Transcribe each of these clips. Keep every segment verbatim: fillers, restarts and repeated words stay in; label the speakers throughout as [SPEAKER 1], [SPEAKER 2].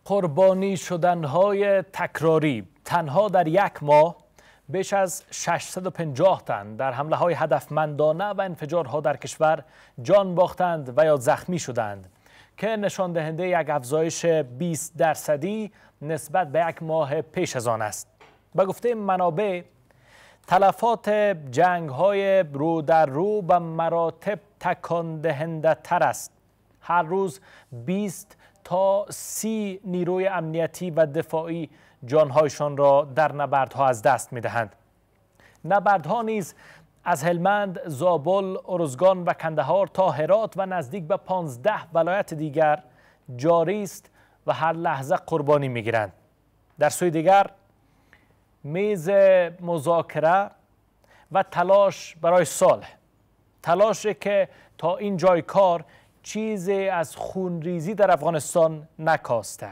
[SPEAKER 1] قربانی شدنهای تکراری تنها در یک ماه بیش از ششصد و پنجاه تن در حمله های هدفمندانه و انفجارها در کشور جان باختند و یا زخمی شدند که نشان دهنده یک افزایش بیست درصدی نسبت به یک ماه پیش از آن است. به گفته منابع، تلفات جنگ های رو در رو به مراتب تکان دهنده تر است. هر روز بیست تا سی نیروی امنیتی و دفاعی جانهایشان را در نبردها از دست می‌دهند. نبردها نیز از هلمند، زابل، ارزگان و کندهار تا هرات و نزدیک به پانزده ولایت دیگر جاری است و هر لحظه قربانی می‌گیرند. در سوی دیگر میز مذاکره و تلاش برای صلح، تلاشی که تا این جای کار چیزی از خونریزی در افغانستان نکاسته.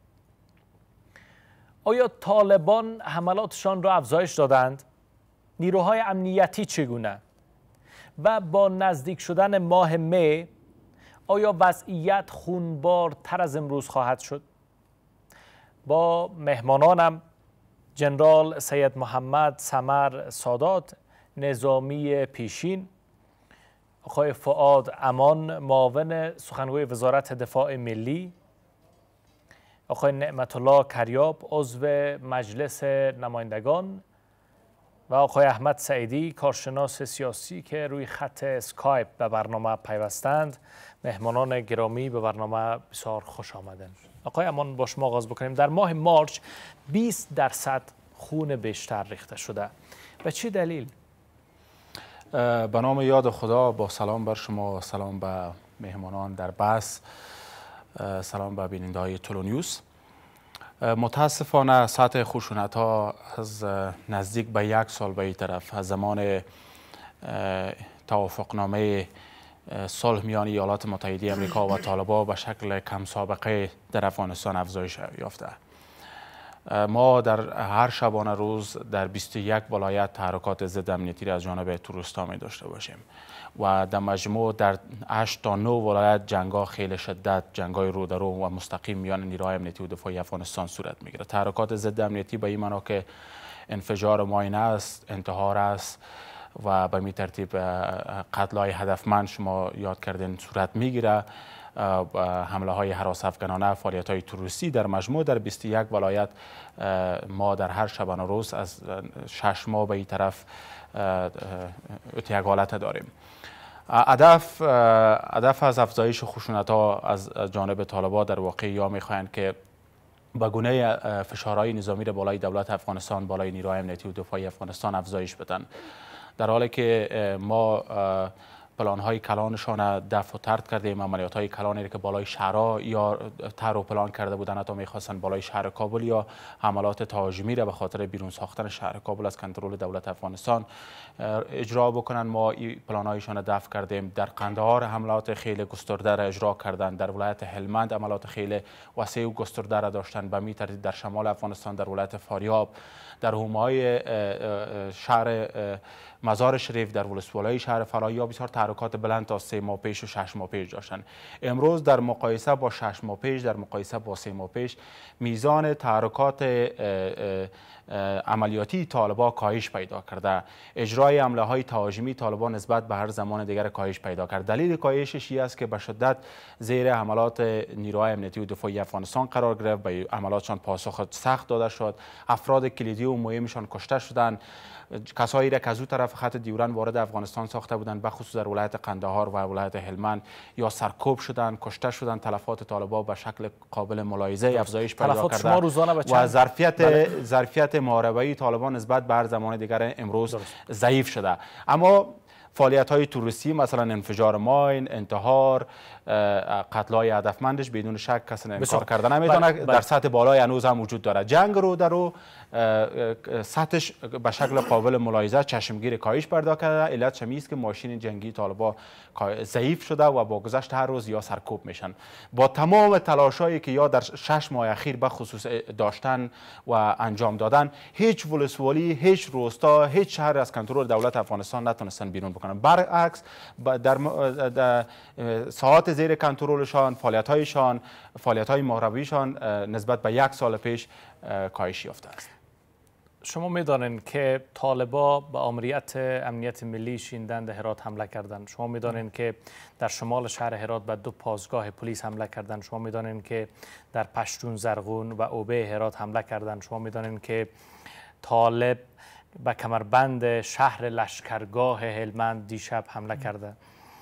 [SPEAKER 1] آیا طالبان حملاتشان را افزایش دادند؟ نیروهای امنیتی چگونه؟ و با نزدیک شدن ماه می آیا وضعیت خونبارتر از امروز خواهد شد؟ با مهمانانم جنرال سید محمد سمر سادات، نظامی پیشین، آقای فؤاد امان، معاون سخنگوی وزارت دفاع ملی، آقای نعمت الله کریاب، عضو مجلس نمایندگان، و آقای احمد سعیدی، کارشناس سیاسی که روی خط اسکایپ به برنامه پیوستند. مهمانان گرامی، به برنامه بسیار خوش آمدند. آقای امان، با شما آغاز بکنیم. در ماه مارچ بیست درصد خون بیشتر ریخته شده. به چه دلیل؟
[SPEAKER 2] به نام یاد خدا، با سلام بر شما، سلام به مهمانان در بحث، سلام به بیننده های تولونیوس. متاسفانه سطح خشونت ها از نزدیک به یک سال به این طرف، از زمان توافقنامه صلح میان ایالات متحده آمریکا و طالبان به شکل کم سابقه در افغانستان افزایش یافته. ما در هر شبانه روز در بیست و یک ولایت تحرکات ضد امنیتی را از جانب تروریست‌ها می داشته باشیم و در مجموع در هشت تا نه ولایت جنگ‌ها خیلی شدت، جنگ‌های رو در رو و مستقیم میان نیروهای امنیتی و دفاعی افغانستان صورت میگیره. تحرکات ضد امنیتی به این معنا که انفجار ماینه است، انتحار است و به می ترتیب قتل‌های هدفمند شما یاد کردین صورت میگیره، حمله های هراس افغانانه، فعالیت های تروریستی. در مجموع در بیست و یک ولایت ما در هر شبانه روز از شش ماه به این طرف یک حالت داریم. هدف هدف از افزایش خشونت ها از جانب طالبان در واقع یا میخواهند که به گونه فشارهای نظامی را بالای دولت افغانستان، بالای نیروهای امنیتی و دفاعی افغانستان افزایش بدن، در حالی که ما پلان‌های کلانشان دفع و طرد کردیم. عملیات‌های کلانی که بالای شهرها یا طرح و پلان کرده بودند، حتی می‌خواستن بالای شهر کابل یا حملات تهاجمی را به خاطر بیرون ساختن شهر کابل از کنترل دولت افغانستان اجرا بکنن. ما این پلان‌هایشان دفع کردیم. در قندهار حملات خیلی گسترده را اجرا کردند. در ولایت هلمند عملیات خیلی وسیع و گسترده را داشتند. به می ترتیب در شمال افغانستان در ولایت فاریاب، در حومه‌های شهر مزار شریف، در ولسوالی شهر فلای یا بسیار تحرکات بلند تا سه ماه پیش و شش ماه پیش داشتن. امروز در مقایسه با شش ماه پیش، در مقایسه با سه ماه پیش، میزان تحرکات عملیاتی طالبان کاهش پیدا کرده. اجرای حمله های تهاجمی طالبان نسبت به هر زمان دیگر کاهش پیدا کرد. دلیل کاهشش این است که به شدت زیر حملات نیروهای امنیتی و دفاعی افغانستان قرار گرفت. به حملاتشان پاسخ سخت داده شد. افراد کلیدی و مهمشان کشته شدند. کسایی را که از اون طرف خط دیورن وارد افغانستان ساخته بودند، بخصوص در ولایت قندهار و ولایت هلمند، یا سرکوب شدند، کشته شدند. تلفات طالبان به شکل قابل ملاحظه افزایش پیدا کرده و ظرفیت ظرفیت محاربه‌ای طالبان نسبت به هر زمان دیگر امروز ضعیف شده. اما فعالیت های توریستی مثلا انفجار ماین، انتحار، قتل‌های هدفمندش بدون شک کسی انکار کردن نمیتونه، در سطح بالای هنوز هم وجود داره. جنگ رو در رو سطحش به شکل قابل ملاحظه چشمگیر کاهش پیدا کرده. علت چمی است که ماشین جنگی طالبان ضعیف شده و با گذشت هر روز یا سرکوب میشن. با تمام تلاشایی که یا در شش ماه اخیر به خصوص داشتن و انجام دادن، هیچ ولسوالی، هیچ روستا، هیچ شهر از کنترل دولت افغانستان نتونستن بیرون بکنن. بکنن. برعکس در, در ساعات زیر کنترلشان، فعالیت‌هایشان، فعالیت‌های مهربیشان نسبت به یک سال پیش کاهش یافته است.
[SPEAKER 1] شما میدانید که طالبا به آمریت امنیت ملی شیندن در هرات حمله کردند. شما میدانید که در شمال شهر هرات به دو پاسگاه پلیس حمله کردند. شما میدانید که در پشتون، زرغون و اوبه هرات حمله کردند. شما میدانید که طالب به کمربند شهر لشکرگاه هلمند دیشب حمله کرده.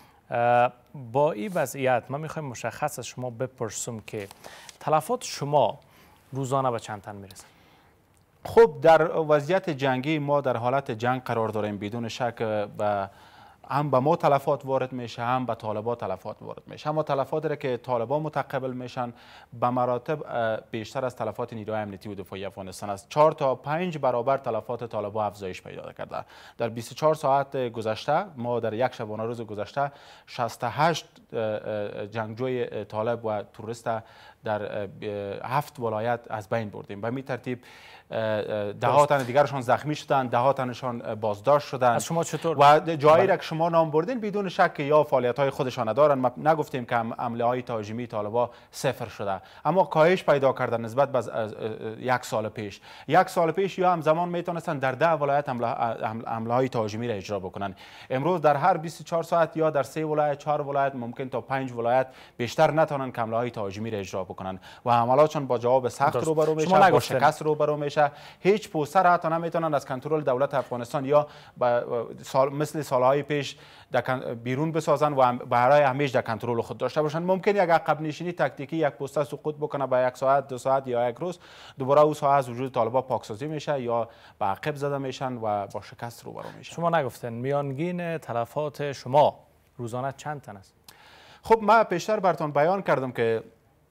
[SPEAKER 1] با این وضعیت من میخوایم مشخص از شما بپرسم که تلفات شما روزانه به چند تن میرسه؟
[SPEAKER 2] خب در وضعیت جنگی ما در حالت جنگ قرار داریم، بدون شک به هم به ما تلفات وارد میشه، هم به طالبان تلفات وارد میشه. اما تلفاتی را که طالبان متقبل میشن به مراتب بیشتر از تلفات نیروهای امنیتی و دفاعی افغانستان است. چهار تا پنج برابر تلفات طالبان افزایش پیدا کرده. در بیست و چهار ساعت گذشته ما در یک شبانه روز گذشته شصت و هشت جنگجوی طالب و تروریست در هفت ولایت از بین بردیم. به این ترتیب ده ها تن دیگرشان زخمی شدند، ده ها تنشان بازداشت شدند.
[SPEAKER 1] از شما چطور؟
[SPEAKER 2] و جایی را که شما نام بردین بدون شک یا فعالیت های خودشان ندارن. ما نگفتیم که حمله های تهاجمی طالبان صفر شده، اما کاهش پیدا کردن نسبت به یک سال پیش. یک سال پیش یا همزمان میتونستن در ده ولایت حمله های تهاجمی را اجرا بکنن. امروز در هر بیست و چهار ساعت یا در سه ولایت، چهار ولایت، ممکن تا پنج ولایت بیشتر نتونن حمله های تهاجمی را اجرا بکنن و حملاتشان با جواب سخت روبرو میشه، با شکست روبرو میشه. هیچ پوستر حتی نمیتونن از کنترل دولت افغانستان یا سال مثل سالهای پیش بیرون بسازن و برای همیشه در کنترل خود داشته باشن. ممکن یک عقب نشینی تاکتیکی یک پوستر سقوط بکنه با یک ساعت، دو ساعت یا یک روز، دوباره او ساعت از وجود طالبان پاکسازی میشه یا به عقب زده میشن و با شکست روبرو میشن.
[SPEAKER 1] شما نگفتن میانگین تلفات شما روزانه چند تن است؟
[SPEAKER 2] خب من پیشتر براتون بیان کردم که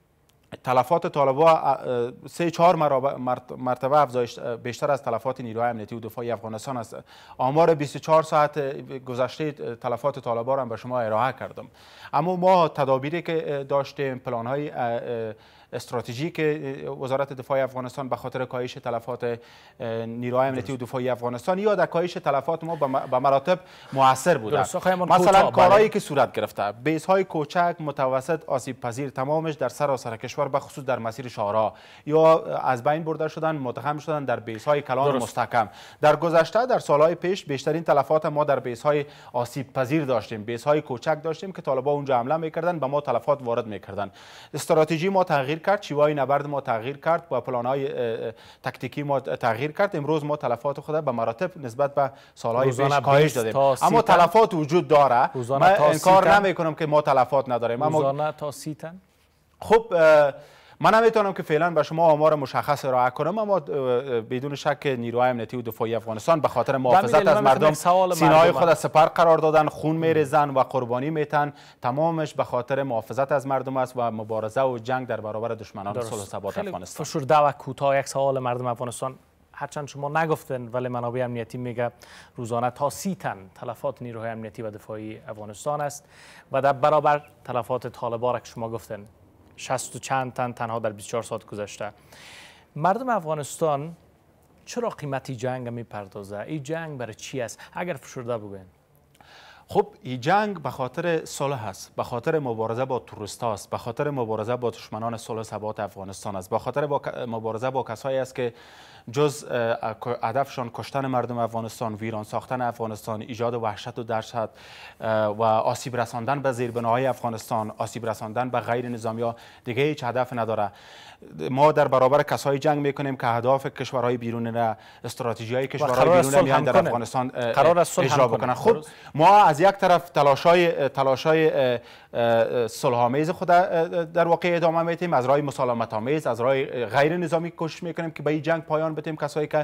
[SPEAKER 2] تلفات طالبان سه چهار مرتبه افزایش بیشتر از تلفات نیروهای امنیتی و دفاعی افغانستان است. آمار بیست و چهار ساعت گذشته تلفات طالبان را به شما ارائه کردم. اما ما تدابیری که داشتیم، پلان‌های استراتژی که وزارت دفاع افغانستان به خاطر کاهش تلفات نیروهای امنیتی و دفاعی افغانستان یا در کاهش تلفات ما به مراتب مؤثر بوده. مثلا کارهایی که صورت گرفته، بیس‌های کوچک، متوسط، آسیب پذیر تمامش در سراسر کشور به خصوص در مسیر شاهراه یا از بین برده شدن، متهم شدن در بیس‌های کلان مستحکم. در گذشته در سالهای پیش بیشترین تلفات ما در بیس‌های آسیب پذیر داشتیم، بیس‌های کوچک داشتیم که طالبان اونجا حمله می‌کردن، به ما تلفات وارد می‌کردن. استراتژی ما تغییر کرد، شیوه نبرد ما تغییر کرد و پلان‌های تاکتیکی ما تغییر کرد. امروز ما تلفات خود به مراتب نسبت به سالهای پیش کاهش دادیم، اما تلفات وجود داره. من انکار نمی‌کنم که ما تلفات نداریم.
[SPEAKER 1] روزانه تا سی تن.
[SPEAKER 2] خب من نمیتونم که فعلا به شما آمار مشخص ارائه کنم، اما بدون شک نیروهای امنیتی و دفاعی افغانستان به خاطر محافظت از مردم سینه‌های خود از سپر قرار دادن، خون میریزن و قربانی میتن. تمامش به خاطر محافظت از مردم است و مبارزه و جنگ در برابر دشمنان صلح و ثبات افغانستان.
[SPEAKER 1] فشرده و کوتاه یک سوال مردم افغانستان، هرچند شما نگفتن ولی منابع امنیتی میگه روزانه تا سی تن تلفات نیروهای امنیتی و دفاعی افغانستان است و در برابر تلفات طالبان که شما گفتن شصت و چند تن تنها در بیست و چهار ساعت گذشته. مردم افغانستان چرا قیمتی جنگ میپردازه؟ این جنگ برای چی است؟ اگر فشرده بگوین.
[SPEAKER 2] خب این جنگ به خاطر صلح است، به خاطر مبارزه با تروریست‌ها است، به خاطر مبارزه با دشمنان صلح و ثبات افغانستان است، به خاطر با مبارزه با کسایی است که جز هدفشان کشتن مردم افغانستان، ویران ساختن افغانستان، ایجاد وحشت و دهشت و آسیب رساندن به زیربناهای افغانستان، آسیب رساندن به غیر نظامی‌ها دیگه هیچ هدف نداره. ما در برابر کسایی جنگ میکنیم که اهداف کشورهای بیرون را، استراتژی‌های کشورهای بیرون میان در افغانستان اجرا بکنن. خب ما از یک طرف تلاش‌های تلاش‌های صلح‌آمیز خود در واقع ادامه میدیم، از راه مسالمت‌آمیز، از راه غیر نظامی کوشش میکنیم که به این جنگ پایان بدیم. کسایی که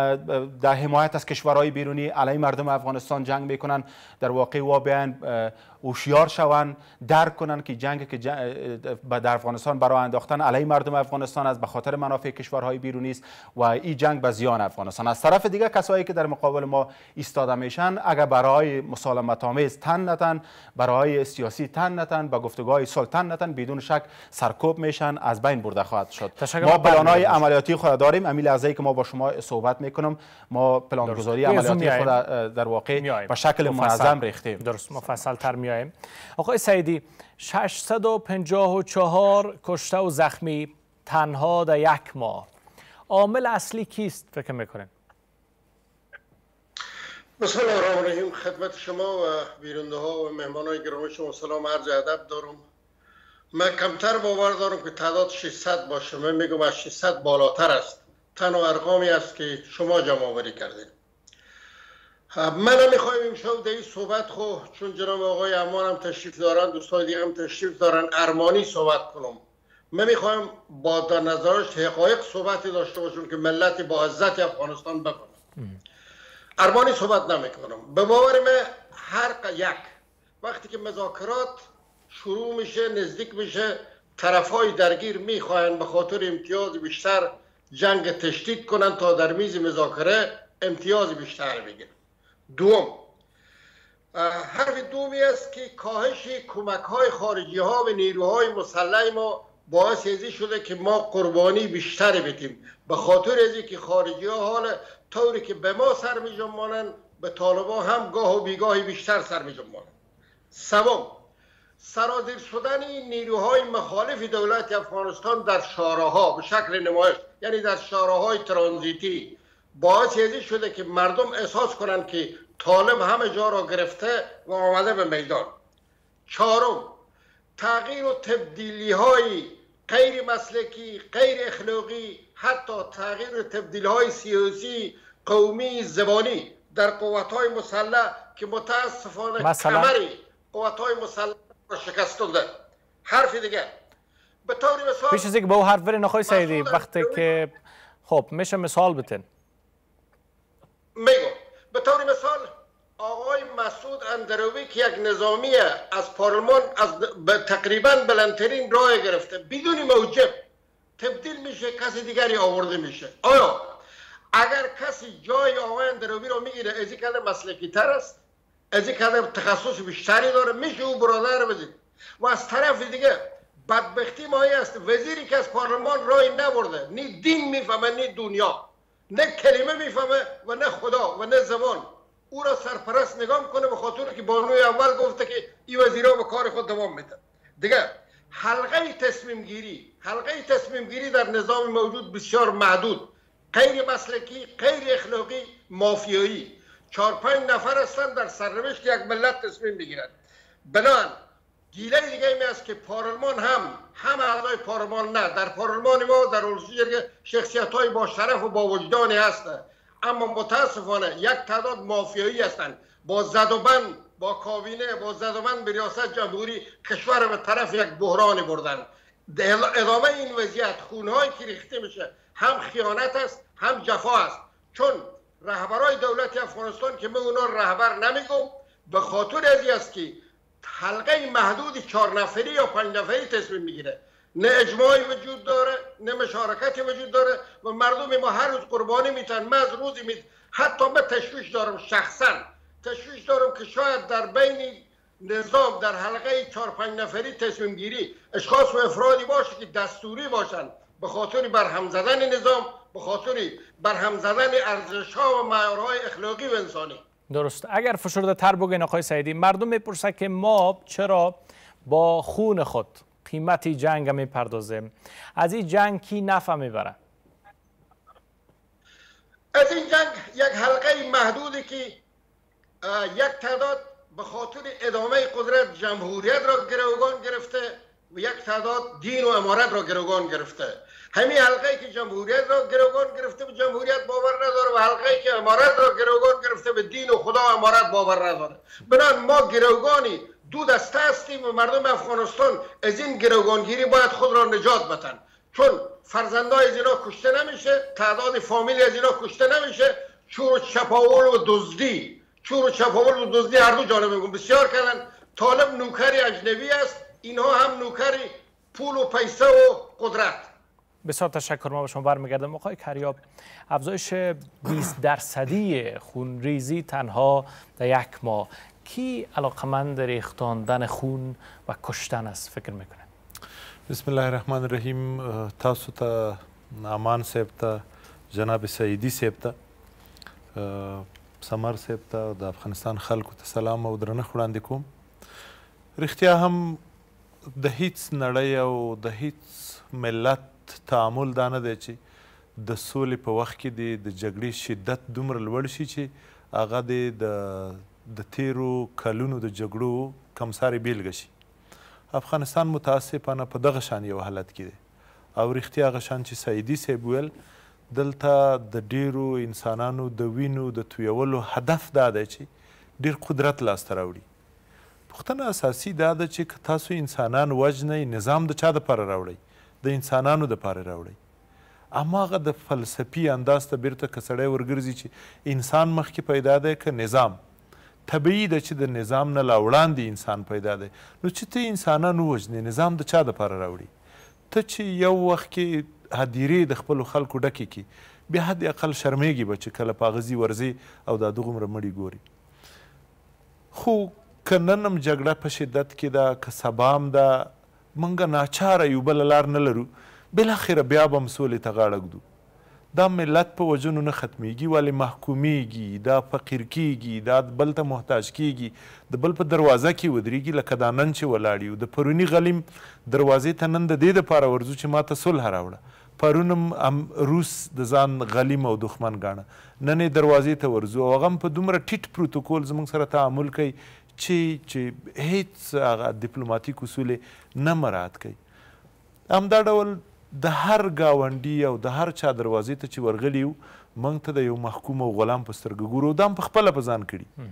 [SPEAKER 2] در حمایت از کشورهای بیرونی علیه مردم افغانستان جنگ میکنن در واقع و بیان هوشیار شوند، درک کنند که جنگ که در افغانستان برای انداختن علیه مردم افغانستان است، به خاطر منافع کشورهای بیرونی است و این جنگ به زیان افغانستان. از طرف دیگه کسایی که در مقابل ما ایستاده میشن اگر برای مسالمت آمیز تن نتن، برای سیاسی تن نتن، به گفتگوهای صلح تن نتن، بدون شک سرکوب میشن، از بین برده خواهد شد. ما پلان‌های عملیاتی خود داریم. امی لحظه‌ای که ما با شما صحبت میکنم ما پلانگذاری عملیاتی خود در واقع به شکل منظم ریختیم.
[SPEAKER 1] درست، مفصل تر میایم. آقای سعیدی، ششصد و پنجاه و چهار کشته و زخمی تنها در یک ماه، عامل اصلی کیست فکر میکنین؟
[SPEAKER 3] بسم الله الرحمن الرحیم. خدمت شما و بیننده ها و مهمانان گرامی شما سلام عرض ادب دارم. من کمتر باور دارم که تعداد ششصد باشه. من میگم از ششصد بالاتر است. تنها ارقامی است که شما جمع آوری کردید. من نمیخوایم امشب در این صحبت خو چون جناب آقای امان هم تشریف دارن، دوستان دیگه هم تشریف دارن، ارمانی صحبت کنم. من میخوایم با در نظرش حقایق صحبتی داشته باشم که ملت با عزت افغانستان بکنم. ارمانی صحبت نمیکنم. به باور من هر یک وقتی که مذاکرات شروع میشه، نزدیک میشه، طرفهای درگیر میخواین به خاطر امتیاز بیشتر جنگ تشدید کنن تا در میز مذاکره امتیاز بیشتر بگیرن. دوم، حرف دومی است که کاهش کمک های خارجی ها و نیروهای مسلح ما باعث ازی شده که ما قربانی بیشتری بدیم، به خاطر ازی که خارجی ها حال طوری که به ما سر می جنبانند به طالبان هم گاه و بیگاهی بیشتر سر می جنبانند. سوم، سرازیر شدن نیروهای مخالف دولت افغانستان در شاراها به شکل نمایش، یعنی در شاراهای ترانزیتی، باعث ازی شده که مردم احساس کنند که طالب همه جا را گرفته و آمده به میدان. چهارم، تغییر و تبدیلی های غیر مسلکی، غیر اخلاقی، حتی تغییر و تبدیلی های سیاسی، قومی، زبانی در قوت های مسلح که متاسفانه کمری قوت های مسلح را شکستنده. حرف دیگه به طور مثال
[SPEAKER 1] پیش از اینکه به او حرف برین آقای سعیدی، وقتی که خب میشه مثال بتن
[SPEAKER 3] میگم به طور مثال آقای مسعود اندروی که یک نظامی از پارلمان از تقریبا بلندترین راه گرفته، بدون موجب تبدیل میشه، کسی دیگری آورده میشه. آیا اگر کسی جای آقای اندروی رو میگیره، ازی کده مسلکی تر است، ازی کده تخصص بیشتری داره، میشه او برادر بزید. و از طرف دیگه بدبختی مایی است وزیری که از پارلمان رای نبرده، نی دین میفهمه نی دنیا، نه کلمه میفهمه و نه خدا و نه زبان، او را سرپرست نگاه کنه به خاطر که بانوی اول گفته که این وزیرا به کار خود دوام میدن. دیگه حلقه تصمیم گیری، حلقه تصمیم گیری در نظام موجود بسیار محدود، غیر مسلکی، غیر اخلاقی، مافیایی. چهار پنج نفر هستند در سرنوشت یک ملت تصمیم میگیرند. بنان گیله دیگه این است که پارلمان هم هم اعضای پارلمان نه، در پارلمان ما در اولویت شخصیت های با شرف و با وجدانی هستند، اما متاسفانه یک تعداد مافیایی هستند با زد و بند، با کابینه، با زد و بند به ریاست جمهوری کشور به طرف یک بحرانی بردن. ادامه این وضعیت خونهایی که ریخته میشه هم خیانت است هم جفا است، چون رهبرای دولت افغانستان که من اونا رهبر نمیگم، به خاطر ازی است که حلقه محدود چهار نفری یا پنج نفری تصمیم میگیره، نه اجماعی وجود داره، نه مشارکتی وجود داره و مردم ما هر روز قربانی میتن. من از روزی می حتی من تشویش دارم، شخصا تشویش دارم که شاید در بین نظام در حلقه چهار پنج نفری تصمیم گیری اشخاص و افرادی باشه که دستوری باشن به خاطر برهم زدن نظام، به خاطر برهم زدن ارزش‌ها و معیارهای اخلاقی و انسانی.
[SPEAKER 1] درست. اگر فشرده تر بگین آقای سعیدی، مردم میپرسن که ما چرا با خون خود قیمتی جنگ میپردازیم، از این جنگ کی نفع میبره؟
[SPEAKER 3] از این جنگ یک حلقه محدودی که یک تعداد به خاطر ادامه قدرت جمهوریت را گروگان گرفته و یک تعداد دین و امارت را گروگان گرفته. همین حلقه که جمهوریت را گروگان گرفته به جمهوریت باور نداره و حلقه که امارت را گروگان گرفته به دین و خدا و امارت باور نداره. بنابراین ما گروگانی دو دسته هستیم و مردم افغانستان از این گروگانگیری باید خود را نجات بدن، چون فرزندای از اینا کشته نمیشه، تعداد فامیلی از اینا کشته نمیشه. چور و چپاول و دزدی، چور و چپاول و دزدی هر دو جانب بسیار کردن. طالب نوکر اجنبی است، اینها هم نوکر پول و پیسه و قدرت.
[SPEAKER 1] بسیار تشکر. ما به شما برمیگردم. آقای کریاب، افزایش بیست درصدی خونریزی تنها در یک ماه، کی علاقمند ریختاندن خون و کشتن است فکر میکنه؟
[SPEAKER 4] بسم الله الرحمن الرحیم. تاسو ته امان صاحب ته جناب سعیدی صاحب ته سمر صاحب ته د افغانستان خلکو ته سلام او درنښت وړاندې کوم. رښتیا هم د هیڅ نړۍ او د هیڅ ملت تعامل دا نه دی چې د سولې په وخت کې دی د جګړې شدت دومره لوړ شي چې هغه دی د د تیرو کلونو د جګړو کمسارې بیلګه شي. افغانستان متاسفانه په دغه شان یو حالت کې دی او رښتیا هغه شان چې سعیدي صاحب ویل، دلته د ډیرو انسانانو د وینو د تویولو هدف دا دی چې ډیر قدرت لاسته راوړي. پوښتنه اساسي دا ده چې که تاسو انسانان وژنئ، نظام د چا دپاره راوړئ؟ د انسانانو دپاره راوړئ. هماغه د فلسفي انداز ته بیرته که سړی ورګرځي چې انسان مخکې پیدا دی که نظام، طبیعي ده چې د نظام نه لا وړاندې انسان پیدا دی. نو چې ته انسانان ووژنې، نظام د چا دپاره راوړي؟ ته چې یو وخت کې هدیرې د خپلو خلکو ډکې کړي، بیا حد اقل شرمېږي به چې کله په هغه ځي ورځې او دا دغومره مړي ګوري. خو که نن هم جګړه په شدت کې ده، که سبا هم ده، موږ ناچاره یو بله لار نه لرو، بالاخره بیا به هم سولې ته غاړه ږدو. دا ملت په وژنو نه ختمیږي، ولې محکومیږي، دا فقیر کیږي، دا بل ته محتاج کیږي، د بل په دروازه کې ودرېږي. لکه دا نن چې ولاړ یو د پروني غلیم دروازې ته نن د دې دپاره ورځو چې ما ته صلح راوړه. پرون هم روس د ځان غلیم او دښمن ګاڼه، نن یې دروازې ته ورځو او هغه هم په دومره ټیټ پروتوکول زموږ سره تعامل کوي چې چې هیڅ هغه ډیپلوماتیک اصول نه مراعات کوي. همدا ډول د هر ګاونډي او د هر چا دروازې ته چې ورغلي یو، موږ ته د یو محکوم او غلام په سترګه ګورو. دا هم په خپله په ځان کړي.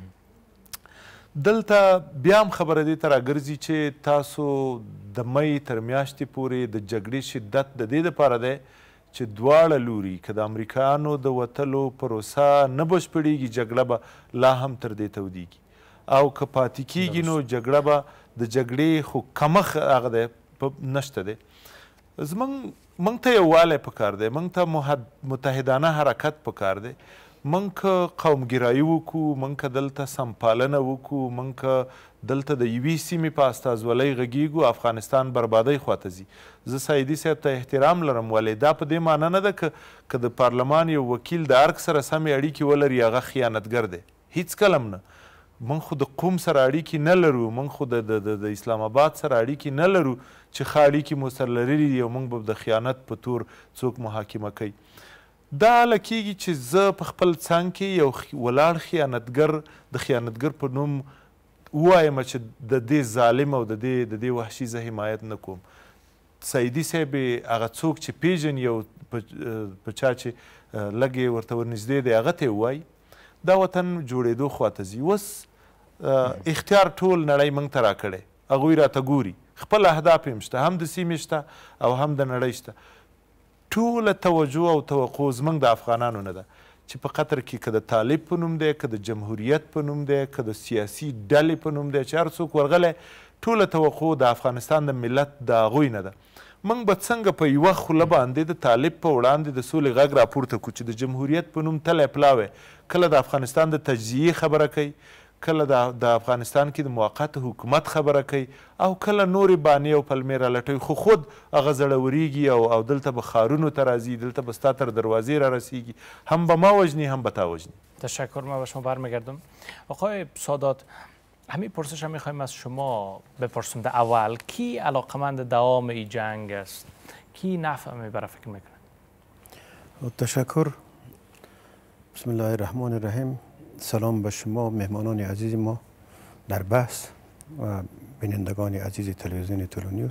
[SPEAKER 4] دلته بیا هم خبره دې ته راګرځي چې تاسو د مۍ تر میاشتې پورې د جګړې شدت د دې دپاره دی چې دواړه لوري که د امریکایانو د وتلو پروسه نه بشپړېږي، جګړه به لا هم تر دې تودېږي، او که پاتې کېږي نو جګړه به د جګړې خو کمښت هغه دی نشته دی. زموږ موږ ته یووالی پکار دی، موږ ته متحدانه حرکت پکار دی. موږ که قومګرایي وکړو، موږ که دلته سمپالنه وکړو، موږ که دلته د یوې سیمې په استازولۍ غږیږو، افغانستان بربادۍ خواته ځي. زه سعیدي صاحب ته احترام لرم، ولې دا په دې معنی نه ده که د پارلمان یو وکیل د ارګ سره سمې اړیکې ولري هغه خیانتګر دی. هیڅ کله هم نه. موږ خو د قوم سره اړیکې نه لرو، موږ خو د د اسلام آباد سره اړیکې نه لرو چې ښه اړیکې مو سره لرلي دي او موږ به د خیانت په تور څوک محاکمه کوي. دا هله کېږي چې زه په خپل څنګ کې یو ولاړ خیانتګر د خیانتګر په نوم ووایم چې د دې ظالم او د دې د دې وحشي زه حمایت نه کوم. سعیدي صاحب هغه څوک چې پیژني او په چا چې لږ یې ورته ورنږدې دی هغه ته یې ووایي. دا وطن جوړېدو خواته ځي. اوس اختیار ټول نړۍ موږ ته راکړی، هغوی راته ګوري، خپل اهداف یې شته، هم د سیمې شته او هم د نړۍ شته. ټوله توجه او توقع زموږ د افغانانو نه ده چې په قطر کې که د طالب په نوم دی، که د جمهوریت په نوم دی، که د سیاسي ډلې په نوم دی، چې هر څوک ورغلی، ټوله توقع د افغانستان د ملت د هغوی نه ده. موږ به څنګه په یوه خوله باندې د طالب په وړاندې د سولې غږ راپورته کړو چې د جمهوریت په نوم تلی پلاوی کله د افغانستان د تجزیې خبره کوي، کله د افغانستان کې د موقت حکومت خبره کوي، او کله نورې بانې او پلمې رالټوي، خو خود هغه زړورېږي او او دلته به ښارونو ته راځي، دلته به ستا تر دروازې را رسیږي، هم به ما وژني هم به تا وژني.
[SPEAKER 1] تشکر. ما به شما برمیگردم. آقای سادات، همین پرسش هم میخوایم از شما بپرسیم. در اول کی علاقمند دوام این جنگ است؟ کی نفع میبره فکر میکنه؟
[SPEAKER 5] تشکر. بسم الله الرحمن الرحیم. سلام به شما مهمانان عزیز ما در بحث و بینندگان عزیز تلویزیون تولونیوز.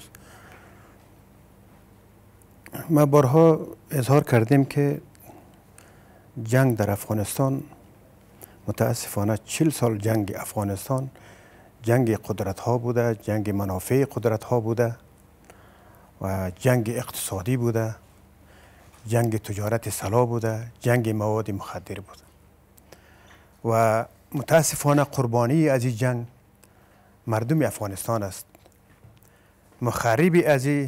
[SPEAKER 5] ما بارها اظهار کردیم که جنگ در افغانستان، متاسفانه چل سال جنگ افغانستان جنگ قدرت ها بوده، جنگ منافع قدرت ها بوده و جنگ اقتصادی بوده، جنگ تجارت سلاح بوده، جنگ مواد مخدر بوده و متاسفانه قربانی از این جنگ مردم افغانستان است. مخربی از این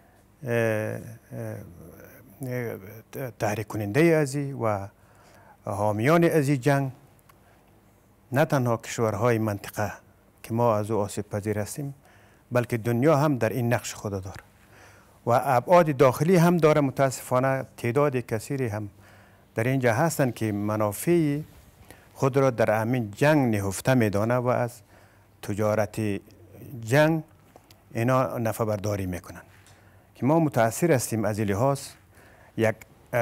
[SPEAKER 5] تحریک کننده از و حامیان از این جنگ نه تنها کشورهای منطقه که ما از او آسیب پذیر هستیم، بلکه دنیا هم در این نقش خود داره و ابعاد داخلی هم داره. متاسفانه تعداد کثیری هم در اینجا هستند که منافع خود را در همین جنگ نهفته میدانه و از تجارت جنگ اینا نفع برداری میکنن که ما متاثر هستیم از این لحاظ یک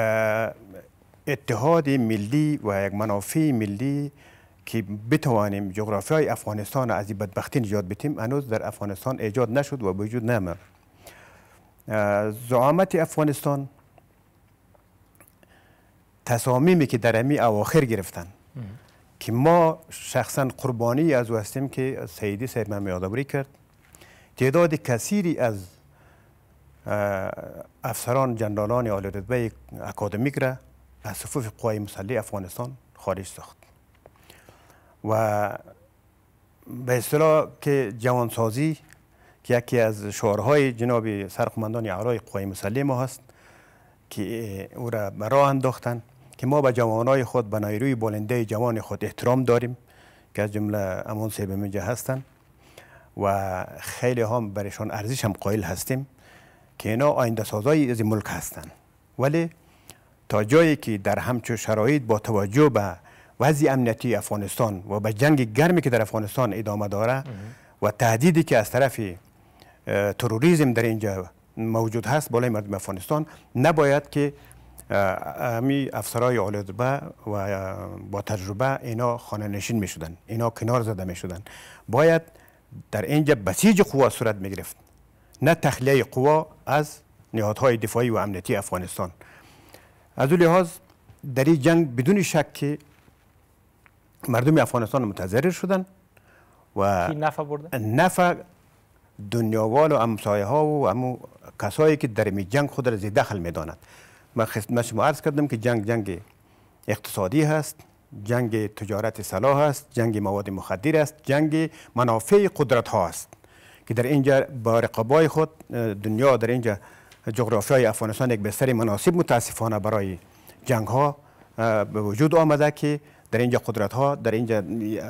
[SPEAKER 5] اتحاد ملی و یک منافع ملی که بتوانیم جغرافیای افغانستان از این بدبختی نجات بدیم هنوز در افغانستان ایجاد نشد و وجود نمیاد. زعامت افغانستان تصامیمی که در امی اواخر گرفتن که ما شخصا قربانی از او هستیم که سیدی صاحب هم یادآوری کرد، تعداد کثیری از افسران جنرالان عالی رتبه اکادمیک را از صفوف قوای مسلح افغانستان خارج ساخت و به اصطلاح که جوانسازی که یکی از شعارهای جناب سرقماندان اعلای قوای مسلح ما هست که او را به راه انداختن که ما به جوانای خود به نیروی بلنده جوان خود احترام داریم که از جمله امان صاحب اینجا هستن و خیلی هم برایشان ارزش هم قائل هستیم که اینا آینده سازای از ملک هستند، ولی تا جایی که در همچون شرایط با توجه به وضع امنیتی افغانستان و به جنگ گرمی که در افغانستان ادامه داره و تهدیدی که از طرف تروریسم در اینجا موجود هست بالای مردم افغانستان، نباید که امی افسرهای عالی رتبه و با تجربه اینا خانه نشین می شدن، اینا کنار زده می شدن. باید در اینجا بسیج قوا صورت می گرفت، نه تخلیه قوا از نهادهای دفاعی و امنیتی افغانستان. از اون لحاظ در این جنگ بدون شک که مردم افغانستان متضرر شدن و
[SPEAKER 1] نفع بردن؟
[SPEAKER 5] نفع دنیاوال و امسایه ها و امو کسایی که در این جنگ خود را زی دخل می داند. من خدمت شما عرض کردم که جنگ جنگ اقتصادی هست، جنگ تجارت سلاح است، جنگ مواد مخدر است، جنگ منافع قدرت ها است که در اینجا با رقابای خود دنیا در اینجا جغرافیای افغانستان یک بستر مناسب متاسفانه برای جنگ ها به وجود آمده که در اینجا قدرت ها در اینجا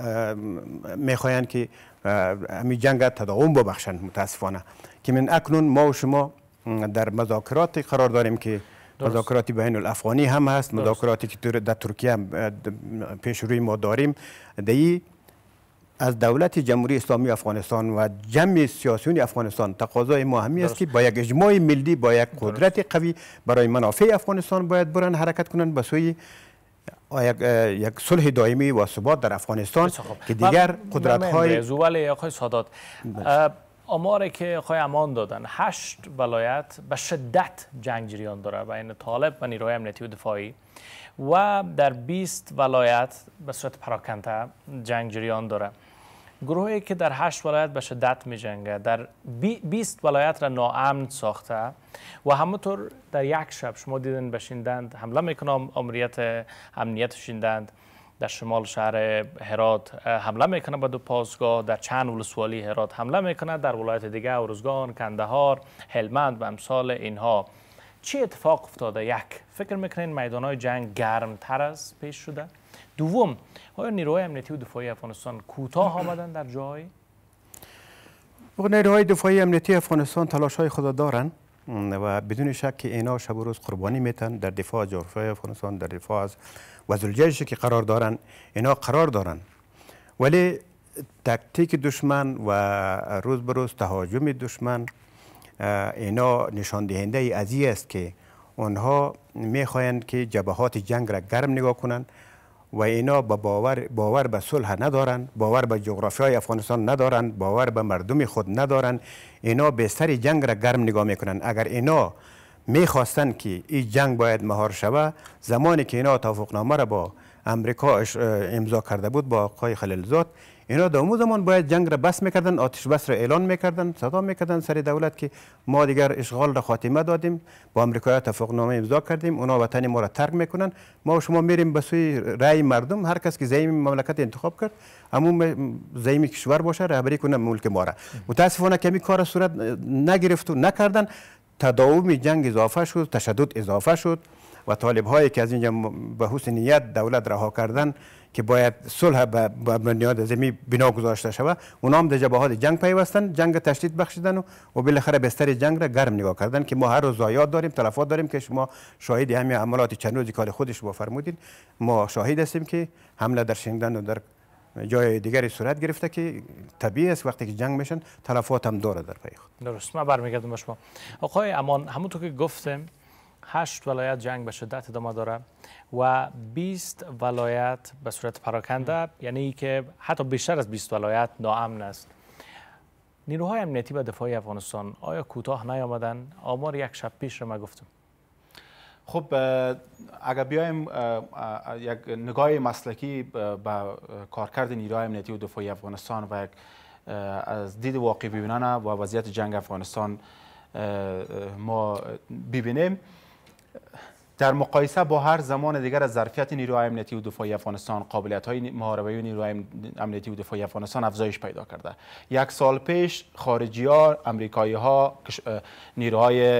[SPEAKER 5] میخواهند که همین جنگ تداوم ببخشند. متاسفانه که من اکنون ما و شما در مذاکرات قرار داریم که مذاکرات بین الافغانی هم هست، مذاکراتی که در ترکیه هم پیش روی ما داریم. دی از دولت جمهوری اسلامی افغانستان و جمع سیاسیون افغانستان تقاضای ما همی است که با یک اجماع ملی با یک قدرت قوی برای منافع افغانستان باید برن حرکت کنند به سوی یک یک صلح دائمی و ثبات در افغانستان که دیگر قدرت های
[SPEAKER 1] زوال آقای سادات آماری که آقای امان دادن هشت ولایت به شدت جنگ جریان داره بین طالب و نیروهای امنیتی و دفاعی و در بیست ولایت به صورت پراکنده جنگ جریان داره. گروهی که در هشت ولایت به شدت می جنگه در بیست ولایت را ناامن ساخته و همونطور در یک شب شما دیدن بشیندند حمله میکنه امریت امنیت شیندند در شمال شهر هرات حمله میکنه به دو پاسگاه، در چند ولسوالی هرات حمله میکنه، در ولایت دیگه ارزگان، کندهار، هلمند و امثال اینها. چی اتفاق افتاده؟ یک، فکر میکنین میدانهای جنگ گرمتر از پیش شده؟ دوم، آیا نیروهای امنیتی و دفاعی افغانستان کوتاه آمدن در جایی؟
[SPEAKER 5] نیروهای دفاعی امنیتی افغانستان تلاش‌های خود دارن و بدون شک که اینا شب و روز قربانی میتن در دفاع از جغرافیای افغانستان، در دفاع از وزلجهشی که قرار دارن، اینا قرار دارن. ولی تکتیک دشمن و روز به روز تهاجم دشمن اینا نشان دهنده از این است که آنها میخواهند که جبهات جنگ را گرم نگاه کنند و اینا با باور باور به صلح ندارند، باور به جغرافیای افغانستان ندارند، باور به مردم خود ندارند. اینا بستر جنگ را گرم نگاه میکنند. اگر اینا میخواستند که این جنگ باید مهار شود، زمانی که اینا توافقنامه را با امریکا امضا کرده بود با آقای خلیلزاد، اینا در اون زمان باید جنگ را بس میکردن، آتش بس را اعلان میکردن، صدا میکردن سر دولت که ما دیگر اشغال را خاتمه دادیم، با امریکا توافقنامه امضا کردیم، اونا وطن ما را ترک میکنن، ما و شما میریم به سوی رأی مردم، هر کس که زعیم مملکت انتخاب کرد همون زعیم کشور باشه رهبری کنه ملک ما را. متاسفانه کمی کار صورت نگرفت و نکردن، تداوم جنگ اضافه شد، تشدد اضافه شد و طالب هایی که از اینجا به حسن نیت دولت رها کردن که باید صلح به بنیاد زمین بنا گذاشته شود، اونا هم در جبهات جنگ پیوستن، جنگ تشدید بخشیدن و, و بالاخره بستر جنگ را گرم نگاه کردن که ما هر روز ضایعات داریم، تلفات داریم که شما شاهد همین عملات چند روزی کار خودش با فرمودین. ما شاهد هستیم که حمله در شنگدن و در جای دیگری صورت گرفته که طبیعی است وقتی که جنگ میشن تلفات هم داره در پی خود.
[SPEAKER 1] درست. من برمیگردم به شما آقای امان. همونطور که گفتم هشت ولایت جنگ به شدت ادامه داره و بیست ولایت به صورت پراکنده، یعنی که حتی بیشتر از بیست ولایت ناامن است. نیروهای امنیتی و دفاعی افغانستان آیا کوتاه نیامدن؟ آمار یک شب پیش رو من گفتم.
[SPEAKER 2] خب اگر بیایم یک نگاه مسلکی به کارکرد نیروهای امنیتی و دفاعی افغانستان و یک از دید واقعی ببینن و وضعیت جنگ افغانستان ما ببینیم، در مقایسه با هر زمان دیگر از ظرفیت نیروهای امنیتی و دفاعی افغانستان، قابلیت‌های محاربه‌ای نیروهای امنیتی و دفاعی افغانستان افزایش پیدا کرده. یک سال پیش خارجی‌ها، آمریکایی‌ها، نیروهای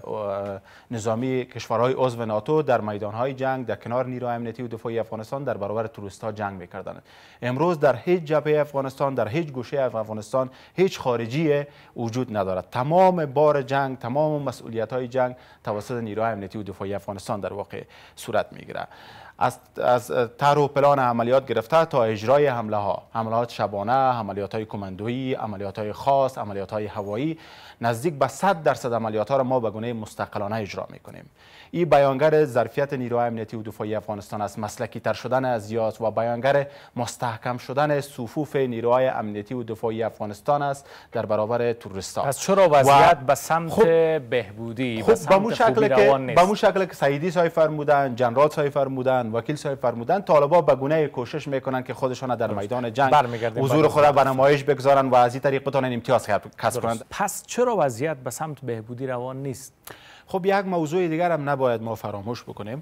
[SPEAKER 2] نظامی کشورهای عضو ناتو در میدان‌های جنگ در کنار نیروهای امنیتی و دفاعی افغانستان در برابر تروریست‌ها جنگ می‌کردند. امروز در هیچ جبهه افغانستان، در هیچ گوشه افغانستان هیچ خارجی وجود ندارد. تمام بار جنگ، تمام مسئولیت‌های جنگ توسط نیروهای امنیتی و دفاعی افغانستان در واقع صورت میگیره. از از طرح و پلان عملیات گرفته تا اجرای حمله ها، حملات شبانه، عملیات های کماندویی، عملیات های خاص، عملیات های هوایی، نزدیک به صد درصد عملیات ها را ما به گونه مستقلانه اجرا میکنیم. این بیانگر ظرفیت نیروهای امنیتی و دفاعی افغانستان است، مسلکی تر شدن ازیات و بیانگر مستحکم شدن صفوف نیروهای امنیتی و دفاعی افغانستان است در برابر تروریست‌ها.
[SPEAKER 1] پس چرا وضعیت به سمت خب بهبودی
[SPEAKER 2] خب
[SPEAKER 1] به سمت
[SPEAKER 2] خوبی شکل
[SPEAKER 1] روان نیست؟
[SPEAKER 2] به مو شکل که سیدی صاحب فرمودن، جنرال صاحب فرمودن، وکیل صاحب فرمودن، طالبا به گونه کوشش میکنن که خودشان در میدان جنگ حضور خود را به نمایش بگذارن و از این طریق بتونن امتیاز کسب کنند.
[SPEAKER 1] پس چرا وضعیت به سمت بهبودی روان نیست؟
[SPEAKER 2] خب یک موضوع دیگر هم نباید ما فراموش بکنیم.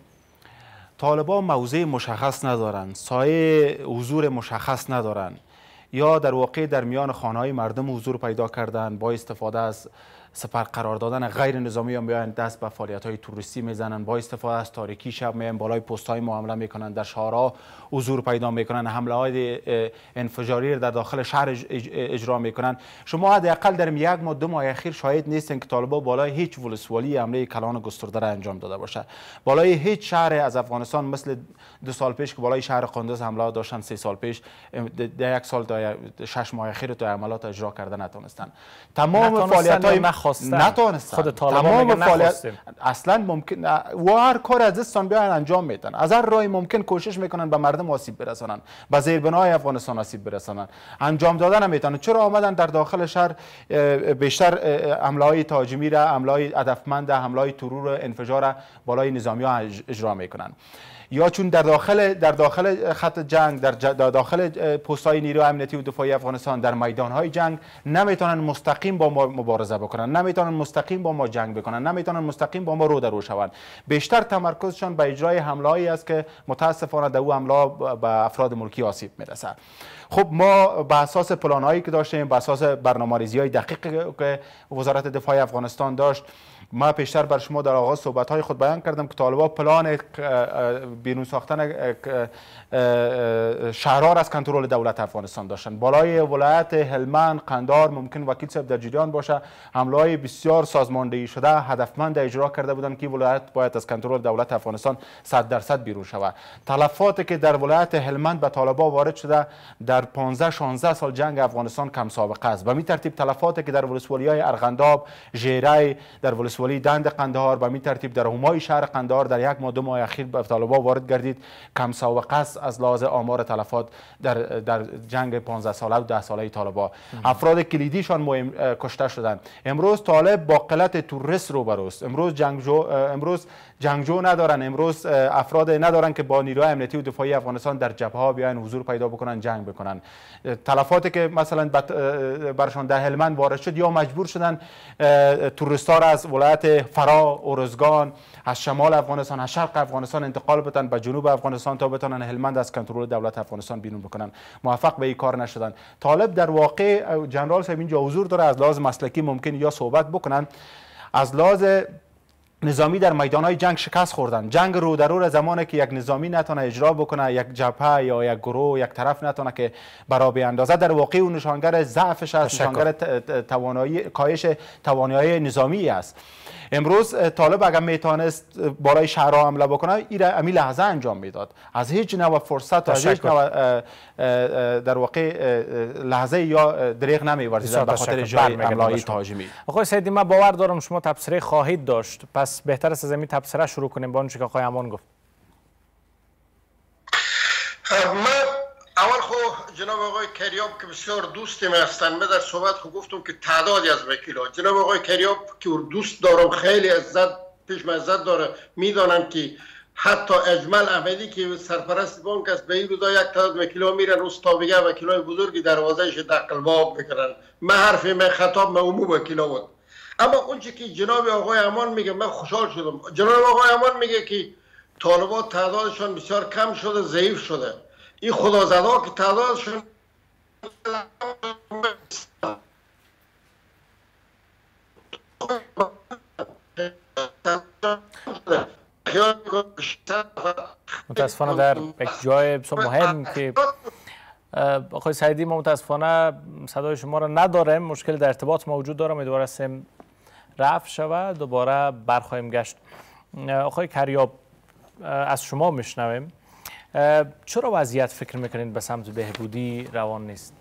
[SPEAKER 2] طالبا موضع مشخص ندارن، سایه حضور مشخص ندارن، یا در واقع در میان خانه‌های مردم حضور پیدا کردن، با استفاده از سپر قرار دادن غیر نظامی هم بیان دست به فعالیت‌های توریستی میزنن، با استفاده از تاریکی شب میان بالای پست‌های معامله میکنن، در شهرها حضور پیدا میکنن، حمله‌های انفجاری در داخل شهر اجرا میکنن. شما حداقل در یک ماه دو ماه اخیر شاهد نیستین که طالبان بالای هیچ ولسوالی حمله کلان گسترده را انجام داده باشه. بالای هیچ شهر از افغانستان مثل دو سال پیش که بالای شهر قندوز حمله داشتن، سه سال پیش در یک سال تا شش ماه اخیر تو عملیات اجرا کردن نتونستن. تمام فعالیت‌های نتونستن.
[SPEAKER 1] خود طالبان فعالیت
[SPEAKER 2] اصلا ممکن و هر کار از دستان بیان انجام میدن، از هر راهی ممکن کوشش میکنن به مردم آسیب برسانن، به زیربنای افغانستان آسیب برسانن، انجام دادن نمیتونن. چرا آمدن در داخل شهر بیشتر حمله های تهاجمی را، حمله های هدفمند، حمله های ترور، انفجار بالای نظامی ها اجرا میکنن؟ یا چون در داخل در داخل خط جنگ، در, در داخل پست‌های نیروی امنیتی و دفاعی افغانستان در میدان‌های جنگ نمیتونن مستقیم با ما مبارزه بکنن، نمیتونن مستقیم با ما جنگ بکنن، نمیتونن مستقیم با ما رو در رو شوند. بیشتر تمرکزشان به اجرای حمله‌ای است که متاسفانه در او حمله به افراد ملکی آسیب میرسه. خب ما به اساس پلان‌هایی که داشتیم، به اساس برنامه‌ریزی‌های دقیق که وزارت دفاع افغانستان داشت، ما پیشتر بر شما در آغاز صحبت‌های خود بیان کردم که طالبان پلان بیرون ساختن شهرها از کنترل دولت افغانستان داشتن. بالای ولایت هلمند، قندار، ممکن وکیل صاحب در جریان باشه، حمله‌های بسیار سازماندهی شده هدفمند اجرا کرده بودند که ولایت باید از کنترل دولت افغانستان صد درصد بیرون شود. تلفاتی که در ولایت هلمند به طالبان وارد شده در پانزده شانزده سال جنگ افغانستان کم سابقه است. و می ترتیب تلفاتی که در ولسوالی‌های ارغنداب، ژیره، در ولسوالی ولسوالی دند قندهار به این ترتیب در همای شهر قندهار در یک ماه دو ماه اخیر به طالبان وارد گردید. کم سابقه است از لحاظ آمار تلفات در در جنگ پانزده ساله و ده ساله طالبان. افراد کلیدیشان کشته شدند. امروز طالب با قلت توریست روبروست. امروز جنگجو امروز جنگجو ندارن، امروز افراد ندارن که با نیروهای امنیتی و دفاعی افغانستان در جبهه ها بیاین حضور پیدا بکنن، جنگ بکنن. تلفاتی که مثلا برشان در هلمند وارد شد، یا مجبور شدن توریستا را از ولایت فرا، ارزگان، از شمال افغانستان، از شرق افغانستان انتقال بدن به جنوب افغانستان تا بتونن هلمند از کنترل دولت افغانستان بیرون بکنن. موفق به این کار نشدن. طالب در واقع جنرال صاحب اینجا حضور داره، از لحاظ مسلکی ممکن یا صحبت بکنن، از لحاظ نظامی در میدانهای جنگ شکست خوردن. جنگ رو در رو زمانی که یک نظامی نتونه اجرا بکنه، یک جبهه یا یک گروه، یک طرف نتونه که برای اندازه، در واقع اون نشانگر ضعفش است، نشانگر توانایی کاهش توانایی نظامی است. امروز طالب اگر میتونست بالای شهرها حمله بکنه، این امی لحظه انجام میداد. از هیچ نوع فرصت و از هیچ نوع در واقع لحظه یا دریغ نمی‌ورزید به خاطر جای حمله تهاجمی.
[SPEAKER 1] آقای سیدی، من باور دارم شما تبصره خواهید داشت، پس بهتر است از این تبصره شروع کنیم با اونچه که آقای امان گفت.
[SPEAKER 3] من اول خو جناب آقای کریاب که بسیار دوست من هستند، من در صحبت خو گفتم که تعدادی از وکیلا، جناب آقای کریاب که دوست دارم، خیلی عزت پیش من عزت داره، میدانم که حتی اجمل احمدی که سرپرست بانک است، به این روزا یک تعداد وکیلا میرن استابیگه وکیلای بزرگی دروازهش دقل باب بکنن. من حرف من خطاب من عموم وکیلا بود. اما اونچه که جناب آقای امان میگه من خوشحال شدم. جناب آقای امان میگه که طالبان تعدادشان بسیار کم شده، ضعیف شده. این خدازدا که تعدادشون
[SPEAKER 1] متاسفانه در یک جای مهم که آقای سعیدی، ما متاسفانه صدای شما را نداریم، مشکل در ارتباط موجود دارم، امیدوارم سیم رفع شود، دوباره برخواهیم گشت. آقای کریاب، از شما میشنویم، چرا وضعیت فکر میکنید به سمت بهبودی روان نیست؟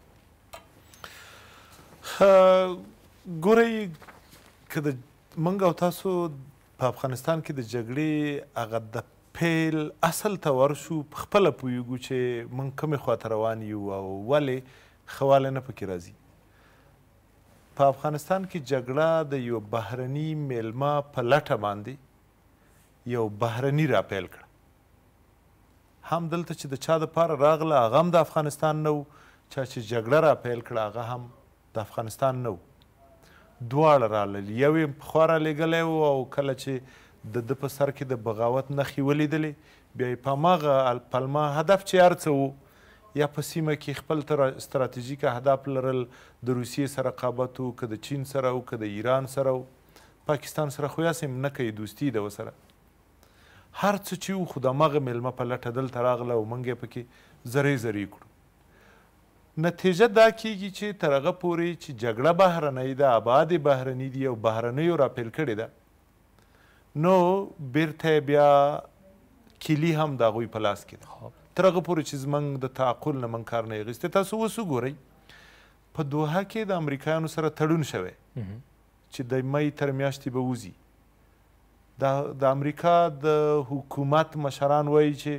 [SPEAKER 4] ګورئ که د موږ او تاسو په افغانستان کې د جګړې هغه د پیل اصل ته ورشو، په خپله پوهېږو چې موږ کومې خواته روان یو او ولې ښه والی نه پکې راځي. په افغانستان کې جګړه د یو بهرني میلمه په لټه باندې یو بهرني راپیل کړه. هم دلته چې د چا دپاره راغله هغه هم د افغانستان نه و، چا چې جګړه راپیل کړه هغه هم د افغانستان نه و. دواړه رالل، یو یې پخوا رالیږلی و او کله چې د ده په سر کې د بغاوت نښې ولیدلې، بیا یې په هماغه پلمه هدف چې هر څه و، یا په سیمه کې خپل ستراتیژیک اهداف لرل، د روسیې سره رقابت و، که د چین سره و، که د ایران سره و، پاکستان سره خو یاسې نه کوي دوستي د ورسره. هر څه چې و خو د همغه میلمه په لټه دلته راغله او موږ یې پکې زری زری کړو. نتیجه دا کیږي چې تر هغه پورې چې جګړه بهرنۍ ده، ابعاد یې بهرني دي او بهرنیو راپیل کړې ده، نو بیرته بیا کیلي هم د هغوی په لاس کې ده. تر هغه پورې چې زموږ د تعقل نه موږ کار نه اخیستی. تاسو اوس وګورئ په دوحه کې د امریکایانو سره تړون شوی چې د می تر میاشتې به وځي. د امریکا د حکومت مشران وایي چې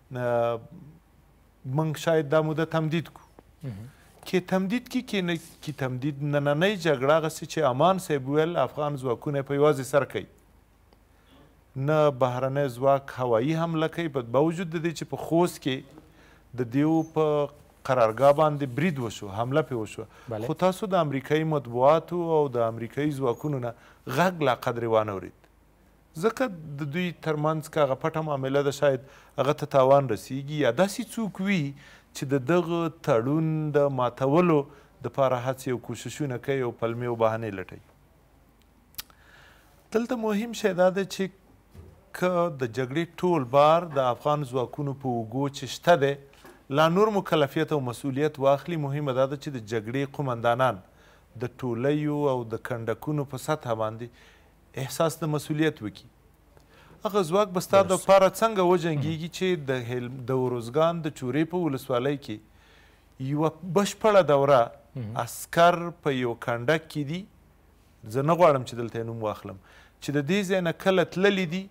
[SPEAKER 4] موږ شاید دا موده تمدید کړو. کې تمدید کی کې نه کې تمدید نننۍ جګړه هغسې چې امان صاحب ویل افغان ځواکونه په یوازې سر کوي، نه بهرنی ځواک هوایي حمله کوي، په باوجود د دې چې په خوست کې د دیو په قرارګاه باندې برید وشو، حمله پې وشوه، خو تاسو د امریکایي مطبوعاتو او د امریکایي ځواکونو نه غږ لا قدرې وانه اورېد. ځکه د دوی ترمنځ که هغه پټه معامله ده، شاید هغه ته تاوان رسیږي، یا داسې څوک وي چې د دغه تړون د ماتولو دپاره هڅې او کوششونه کوي او پلمې او بهانې لټوي. دلته مهم شی دا ده چې که د جګړې ټول بار د افغان ځواکونو په اوږو چې شته دی، لا نور مکلفیت او مسؤلیت واخلي. مهمه دا ده چې د جګړې قمندانان د ټولیو او د کنډکونو په سطحه باندې احساس د مسؤلیت وکړي. هغه ځواک به ستا دپاره څنګه وجنګېږي چې د ارزګان د چورې په ولسوالۍ کې یوه بشپړه دوره عسکر په یو کنډک کې دي، زه نه غواړم چې دلته یې نوم واخلم چې د دې ځای نه کله تللي دي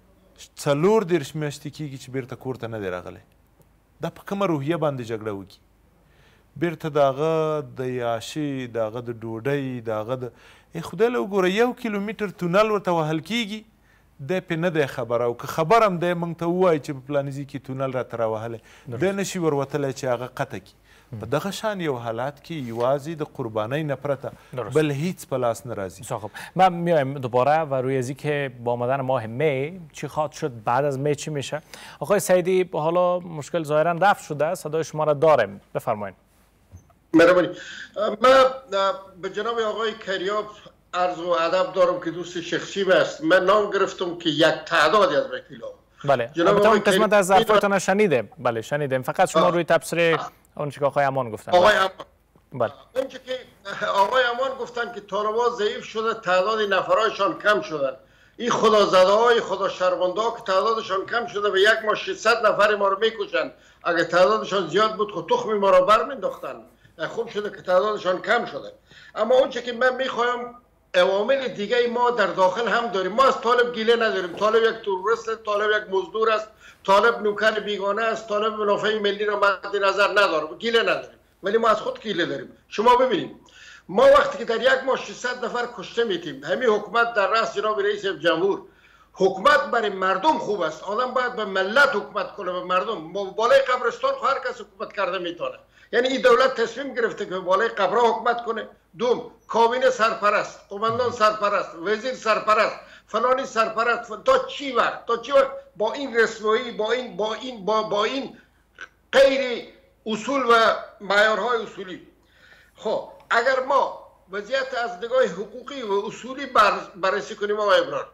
[SPEAKER 4] څلور دېرش میاشتې کېږي چې بیرته کور ته نه دی راغلی دا په کومه روحیه باندې جګړه وکړي بیرته د هغه د یاشي د هغه د ډوډۍ د هغه د ای خدای له وګوره یو کیلومتر تونل ورته وهل کېږي دی پې نه دی خبر او که خبر هم دی موږ ته ووایي چې په پلاني ځای کې تونل راته راوهلی دی نشي وروتلی چې هغه قطع کړي په دغه شان یو حالات کې یوازې د قربانۍ نه پرته بل هیچ په لاس نه راځي.
[SPEAKER 1] خب من میایم دوباره و روی از که با آمدن ماه می چی خواهد شد بعد از می چی میشه؟ آقای سعیدی حالا مشکل ظاهرا رفع شده صدای شما را دارم بفرمایید.
[SPEAKER 3] مهربانی من به جناب آقای کریاب عرض و ادب دارم که دوست شخصی است. من نام گرفتم که یک تعدادی از وکیلان
[SPEAKER 1] بله البته قسمت از حرفاتون شنیدم بله شنیدم فقط شما روی تبصره اون چیزی که آقای امان گفتن
[SPEAKER 3] آقای امان
[SPEAKER 1] بله
[SPEAKER 3] اون که آقای امان گفتن که طالبان ضعیف شده تعداد نفرایشان کم شدن این خدا زده های خدا شرمنده ها که تعدادشان کم شده و یک ما ششصد نفر ما رو میکشن اگه تعدادشان زیاد بود خود تخم ما رو برمینداختن خوب شده که تعدادشان کم شده. اما اون که من میخوایم عوامل دیگه ما در داخل هم داریم. ما از طالب گیله نداریم. طالب یک تروریست، طالب یک مزدور است، طالب نوکر بیگانه است، طالب منافع ملی را مد نظر نداره، گیله نداریم. ولی ما از خود گیله داریم. شما ببینید ما وقتی که در یک ماه ششصد نفر کشته میتیم، همین حکومت در رأس جناب رئیس جمهور، حکومت برای مردم خوب است. آدم باید به ملت حکومت کنه، به مردم. ما بالای قبرستان هر کس حکومت کرده میتونه. یعنی این دولت تصمیم گرفته که بالای قبرها حکومت کنه. دوم کابینه سرپرست، قماندان سرپرست، وزیر سرپرست، فلانی سرپرست. تا چی وقت؟ تا چی وقت با این رسوایی، با این با این با, با این غیر اصول و معیارهای اصولی. خب اگر ما وضعیت از نگاه حقوقی و اصولی بررسی کنیم آقای ابرار،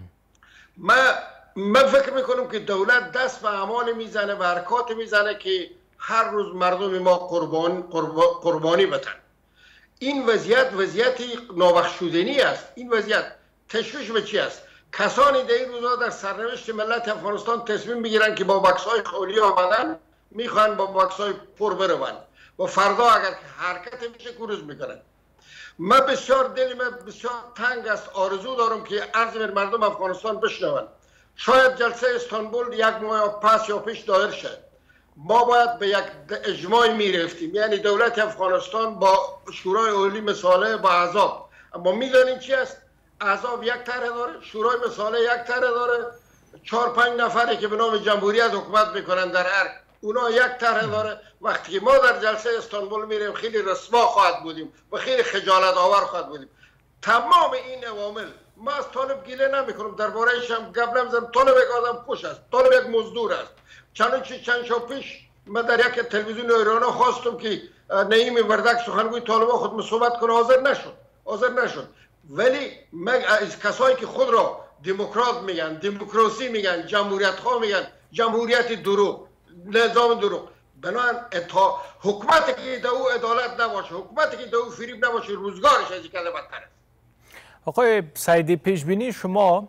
[SPEAKER 3] من من فکر میکنم که دولت دست به اعمال میزنه و حرکات میزنه که هر روز مردم ما قربان قربانی بتن. این وضعیت وضعیت نابخشودنی است. این وضعیت تشویش به چی است؟ کسانی در این روزها در سرنوشت ملت افغانستان تصمیم بگیرن که با بکس‌های خالی آمدن میخوان با بکس‌های پر بروند و فردا اگر حرکت میشه کروز میکنن. من بسیار دل من بسیار تنگ است. آرزو دارم که عرض مردم افغانستان بشنوند. شاید جلسه استانبول یک ماه پس یا پیش دایر شد. ما باید به یک اجماع میرفتیم، یعنی دولت افغانستان با شورای عالی مصالحه با احزاب. اما میدانیم چی است؟ احزاب یک طرح داره، شورای مصالحه یک طرح داره، چهار پنج نفری که به نام جمهوریت حکومت میکنن در ارگ اونا یک طرح داره. وقتی که ما در جلسه استانبول میریم خیلی رسوا خواهد بودیم و خیلی خجالت آور خواهد بودیم. تمام این عوامل ما از طالب گیله نمیکنم، درباره‌اش هم گپ نمیزنم. طالب یک آدم کش است، طالب یک مزدور است. چنانچه چند شب پیش من در یک تلویزیون ایران خواستم که نعیم وردک سخنگوی طالبان خود صحبت کنه، حاضر نشد حاضر نشد ولی من از کسایی که خود را دموکرات میگن، دموکراسی میگن، جمهوریت خواه میگن، جمهوریت دروغ، نظام دروغ، بنابراین اتا حکومتی که دو عدالت نباشه، حکومتی که دو فریب نباشه، روزگارش از این کده بدتر است.
[SPEAKER 1] آقای سعیدی پیش بینی شما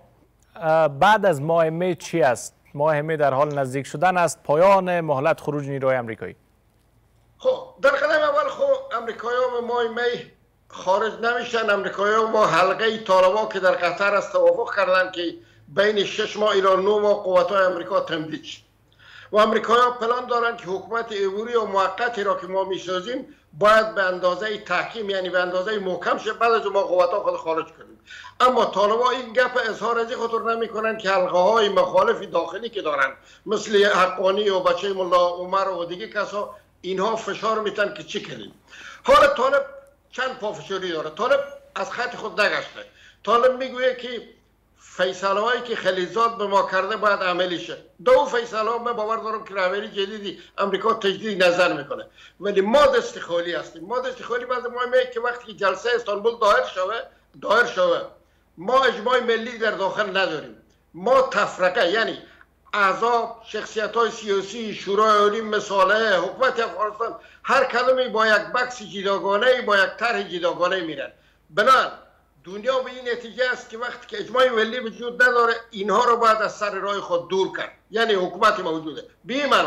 [SPEAKER 1] بعد از ماه می چی است؟ ماه می در حال نزدیک شدن است، پایان مهلت خروج نیروهای آمریکایی.
[SPEAKER 3] خب در قدم اول خب آمریکایی‌ها به ماه می خارج نمیشن. آمریکایی‌ها با حلقه طالبان که در قطر است توافق کردن که بین شش ماه الی نه ماه قوت‌های آمریکا تمدید شد. و آمریکایی‌ها پلان دارن که حکومت عبوری و موقتی را که ما میسازیم باید به اندازه تحکیم، یعنی به اندازه محکم شه، بعد از ما قوت‌ها خود خارج کنیم. اما طالبان این گپ اظهار از خاطر نمی‌کنن که حلقه‌های مخالف داخلی که دارن مثل حقانی و بچه ملا عمر و دیگه کسا اینها فشار میتن که چی کنیم. حالا طالب چند پافشاری داره. طالب از خط خود نگشته. طالب میگویه که فیصله هایی که خلیزات به ما کرده باید عملی شه. دو فیصله ها من باور دارم که رهبری جدیدی امریکا تجدید نظر میکنه، ولی ما دست خالی هستیم. ما دست خالی بعد ما میگه که وقتی جلسه استانبول دایر شوه دایر شوه ما اجماع ملی در داخل نداریم. ما تفرقه، یعنی اعضا، شخصیت های سیاسی، شورای عالی مصالحه، حکومت افغانستان هر کدومی با یک بکس جداگانه با یک طرح جداگانه میرن. بنابراین دنیا به این نتیجه است که وقتی که اجماع ملی وجود نداره اینها رو باید از سر راه خود دور کرد، یعنی حکومت موجوده. به این معنا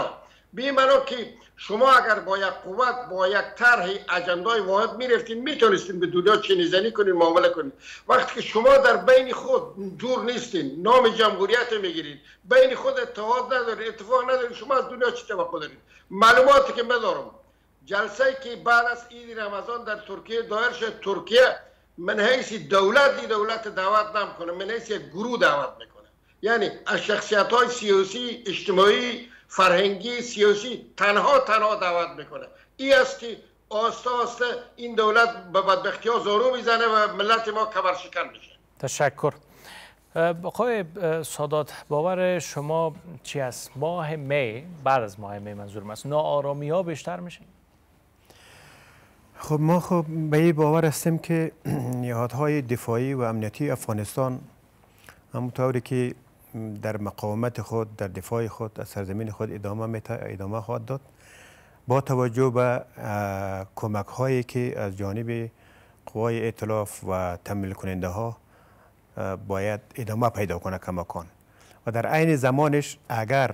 [SPEAKER 3] به معنا که شما اگر با یک قوت با یک طرح اجندای واحد میرفتین میتونستین به دنیا چینیزنی کنین، معامله کنین. وقتی که شما در بین خود جور نیستین، نام جمهوریت میگیرین، بین خود اتحاد ندارین، اتفاق ندارین، شما از دنیا چی توقع دارین؟ معلوماتی که میدارم جلسه که بعد از عید رمضان در ترکیه دایر شد، ترکیه من حیث دولت دولت دعوت نمیکنه، من حیث گروه دعوت میکنه. یعنی از شخصیت های سیاسی، اجتماعی، فرهنگی، سیاسی تنها تنها دعوت میکنه. این است که آسته آسته این دولت به بدبختی ها زارو میزنه و ملت ما کبرشکن میشه.
[SPEAKER 1] تشکر. آقای سادات، باور شما چی است؟ ماه می، بعد از ماه می منظورم است، ناآرامی ها بیشتر میشه؟
[SPEAKER 5] خب ما خب به این باور هستیم که نهادهای دفاعی و امنیتی افغانستان همونطوری که در مقاومت خود، در دفاع خود از سرزمین خود ادامه ادامه خواهد داد، با توجه به کمک هایی که از جانب قوای ائتلاف و تمویل کننده ها باید ادامه پیدا کنه کماکان. و در عین زمانش اگر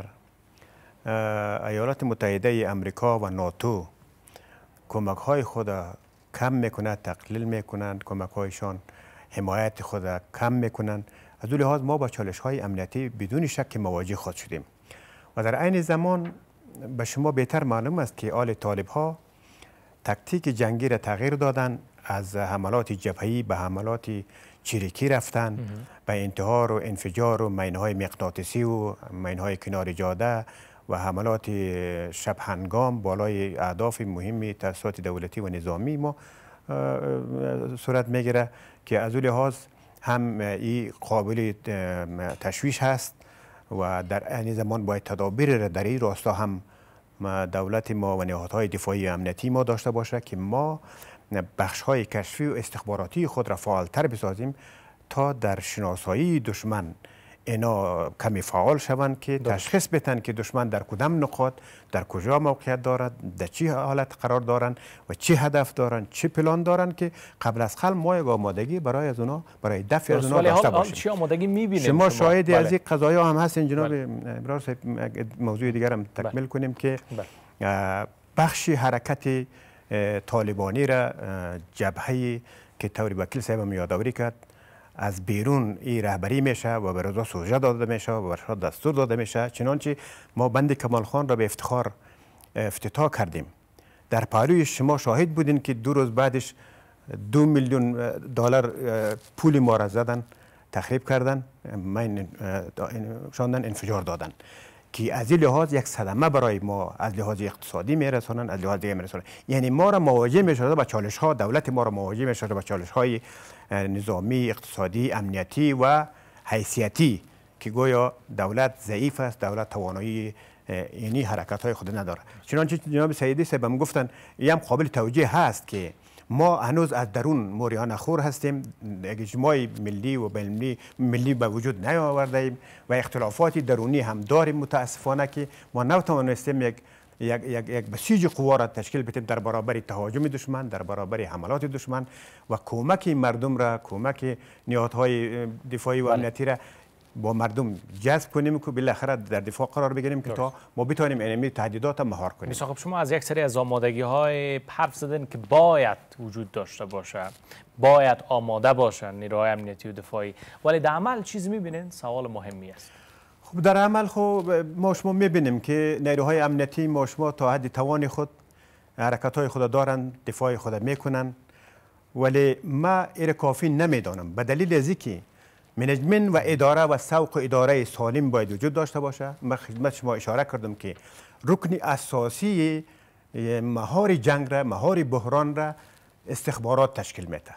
[SPEAKER 5] ایالات متحده امریکا و ناتو کمک های خود کم میکنند، تقلیل میکنند، کمک هایشان حمایت خود کم میکنند، از اون لحاظ ما با چالش های امنیتی بدون شک مواجه خود شدیم. و در عین زمان به شما بهتر معلوم است که آل طالب ها تکتیک جنگی را تغییر دادن، از حملات جبهه‌ای به حملات چریکی رفتن، به انتحار و انفجار و مینهای مغناطیسی و مینهای کنار جاده و حملات شب هنگام بالای اهداف مهمی تأسیسات دولتی و نظامی ما صورت میگیره که از اون لحاظ هم این قابل تشویش هست و در این زمان باید تدابیر را در این راستا هم دولت ما و نهادهای دفاعی امنیتی ما داشته باشه که ما بخش های کشفی و استخباراتی خود را فعالتر بسازیم تا در شناسایی دشمن اینا کمی فعال شوند که تشخیص بدن که دشمن در کدام نقاط، در کجا موقعیت دارد، در چه حالت قرار دارند و چه هدف دارند، چه پلان دارند که قبل از خلق ما یک آمادگی برای از اونا، برای دفع از اونا داشته باشیم.
[SPEAKER 1] چه آمادگی می‌بینید
[SPEAKER 5] شما؟ شاهد از این قضایا هم هستین جناب ابرار صاحب. موضوع دیگر هم تکمیل کنیم که بخشی حرکت طالبانی را جبهه‌ای که طوری وکیل صاحب یادآوری کرد از بیرون این رهبری میشه و به رضا سوژه داده میشه و برشاد دستور داده میشه. چنانچه ما بند کمال خان را به افتخار افتتاح کردیم. در پهلوی شما شاهد بودین که دو روز بعدش دو میلیون دلار پول ما را زدن، تخریب کردن، من شاندن، انفجار دادن که از این لحاظ یک صدمه برای ما از لحاظ اقتصادی میرسونن، از لحاظ دیگه میرسونن. یعنی ما را مواجه میشده با چالش ها، دولت ما را مواجه میشده با چالش های نظامی، اقتصادی، امنیتی و حیثیتی که گویا دولت ضعیف است، دولت توانایی اینی حرکت های خود نداره. چنانچه جناب سیدی صاحب هم گفتن، این هم قابل توجیه هست که ما هنوز از درون موریانه خور هستیم، یک اجماع ملی و بین‌المللی ملی به وجود نیاوردیم و اختلافات درونی هم داریم متاسفانه که ما نتوانستیم یک یک یک یک بسیج قوا را تشکیل بدیم در برابر تهاجم دشمن، در برابر حملات دشمن و کمک مردم را، کمک نهادهای دفاعی و امنیتی را با مردم جذب کنیم که بالاخره در دفاع قرار بگیریم که تا ما بتوانیم اینمی تهدیدات مهار کنیم.
[SPEAKER 1] خب شما از یک سری از آمادگی های حرف زدن که باید وجود داشته باشه، باید آماده باشن نیروهای امنیتی و دفاعی، ولی در عمل چیز میبینین؟ سوال مهمی است.
[SPEAKER 5] خب در عمل خب ما شما میبینیم که نیروهای امنیتی ما شما تا حد توان خود حرکت های خود دارن، دفاع خود میکنن، ولی ما این کافی نمیدانم به دلیل از اینکه منیجمنت و اداره و سوق اداره سالم باید وجود داشته باشه. من خدمت شما اشاره کردم که رکن اساسی مهار جنگ را، مهار بحران را استخبارات تشکیل میده،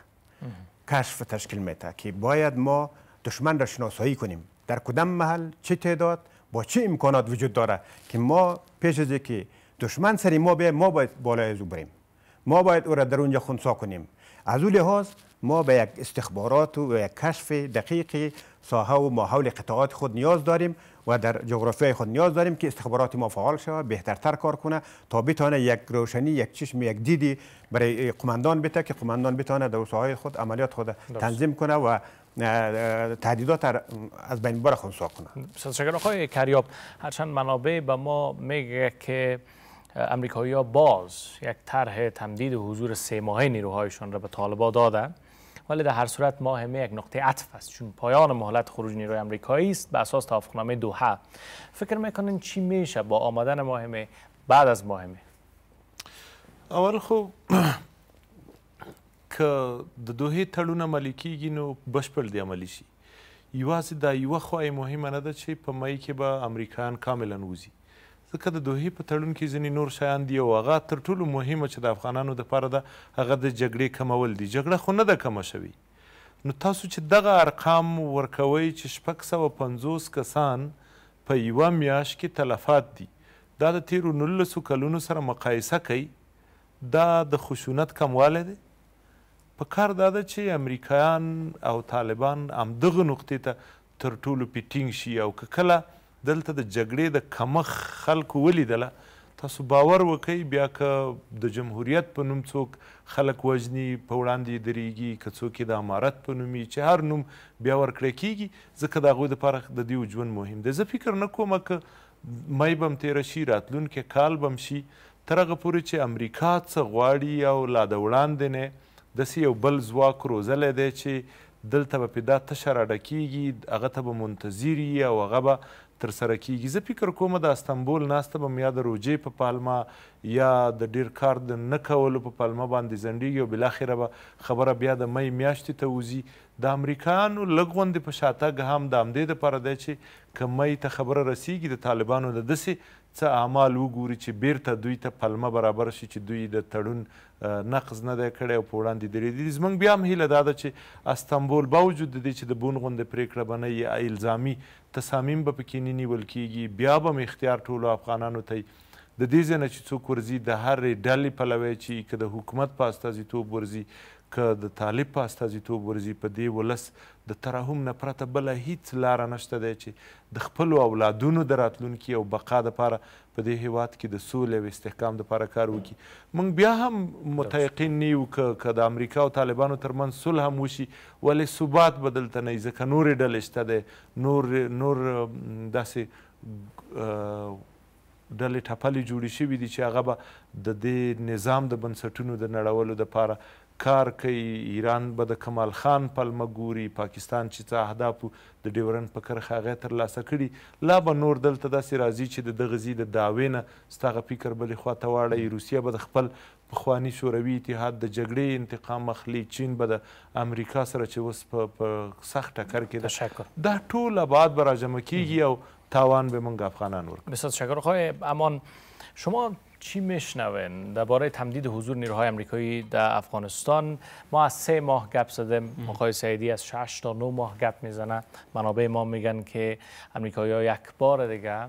[SPEAKER 5] کشف تشکیل میده که باید ما دشمن را شناسایی کنیم، در کدام محل چه تعداد با چه امکانات وجود داره که ما پیش از اینکه دشمن سری ما به ما باید بالای از او بریم، ما باید او را در اونجا خنثی کنیم. از اون لحاظ ما به یک استخبارات و یک کشف دقیق ساحه و ماحول قطعات خود نیاز داریم و در جغرافیای خود نیاز داریم که استخبارات ما فعال شود، بهترتر کار کنه تا بتونه یک روشنی، یک چشم، یک دیدی برای قماندان بده که قماندان بتونه در ساحه خود عملیات خود تنظیم کنه و تهدیدات از بین ببره خنثی کنه.
[SPEAKER 1] تشکر آقای کریاب. هرچند منابع به ما میگه که امریکایی‌ها باز یک طرح تمدید حضور سه ماهه نیروهایشان را به طالبان داده، ولی در هر صورت ماه می یک نقطه عطف است، چون پایان مهلت خروج نیروی امریکایی است به اساس توافقنامه دوحه. فکر میکنین چی میشه با آمدن ماه می بعد از ماه می؟
[SPEAKER 4] اول خو که د دوحې تړون عملي کیږي نو بشپړ دی عملي شي. یوازې دا یوه خوا مهمه نه ده چې په مای کې به امریکایان کاملا وځي، ځکه د دوحې په تړون کې ځینې نور شیان دي او هغه تر ټولو مهمه چې د افغانانو دپاره ده هغه د جګړې کمول دي. جګړه خو نه ده کمه شوې. نو تاسو چې دغه ارقام ورکوئ چې شپږ سوه پنځوس کسان په یوه میاشت کې تلفات دي، دا د تیرو نولسو کلونو سره مقایسه کوي، دا د خشونت کموالی دی. په کار دا ده چې امریکایان او طالبان همدغه نقطې ته تر ټولو پې ټینګ شي، او که کله دلته د جګړې د کمښت خلکو ولیدله، تاسو باور وکئ بیا که د جمهوریت په نوم څوک خلک وژني، په وړاندې درېږي، که څوک یې د امارت په نوم چې هر نوم بیا ورکړی کېږي، ځکه د هغوی دپاره د دوی ژوند مهم دی. زه فکر نه کومه که می به م تېره شي، راتلونکی کال به م شي، تر هغه پورې چې امریکا څه غواړي او لا د وړاندې نه داسې یو بل ځواک روزلی دی چې دلته به پې دا تشه راډه کېږي، هغه ته به منتظر وي او هغه به ترسره کېږي. زه فکر کوم د استانبول ناسته به م یا د روژې په پالمه یا د ډېر کار د نه کولو په پالمه باندې ځنډېږي او بالاخره به خبره بیا د می میاشتې ته وځي. د امریکایانو لږ غوندې په شاتګ هم د همدې دپاره دی چې که می ته خبره رسیږي د طالبانو د داسې څه اعمال وګوري چې بیرته دوی ته پلمه برابر شي چې دوی د تړون نقض نه دی کړی او په وړاندې درېدلي. زموږ بیا هم هیله دا ده چې استانبول باوجود د دې چې د بون غوندې پرېکړه به نه یا الزامي تصامیم به پکې نه نیول کېږي، بیا به م اختیار ټولو افغانانو ته د دې ځای نه چې څوک ورځي د هرې ډلې پلوی چې که د حکومت په استازیتوب ورځي که د طالب په استازیتوب ورځي، په دې ولس د ترحم نه پرته بله هیڅ لاره نشته دی چې د خپلو اولادونو د راتلونکي او بقا دپاره په دې هیواد کې د سولې او استحکام دپاره کار وکړي. موږ بیا هم متیقن نه یو که د امریکا او طالبانو ترمنځ صلح هم وشي، ولې ثبات به دلته نه وي، ځکه نورې ډلې شته دی، نور نور داسې ډلې ټپلې جوړې شوي دي چې هغه به د دې نظام د بنسټونو د نړولو دپاره کار کوي. ایران به د کمال خان پلمه ګوري، پاکستان چې څه اهدافو د ډیورنډ په کرښه هغه یې ترلاسه کړي، لا به نور دلته داسې راځي چې د دغه ځي د دعوې نه ستا هغه فکر بلې خوا ته واړوي. روسیه به د خپل پخواني شوروي اتحاد د جګړې انتقام اخلي، چین به د امریکا سره چې اوس په سخت ټکر کې ده، دا ټول ابعاد به راجمع کیږي او تاوان به موږ افغانان ورکړي.
[SPEAKER 1] بسیار تشکر. آقای امان، شما چی میشنوین درباره تمدید حضور نیروهای امریکایی در افغانستان؟ ما از سه ماه گپ زدیم، آقای سعیدی از شش تا نه ماه گپ میزنه. منابع ما میگن که امریکایی ها یک بار دیگه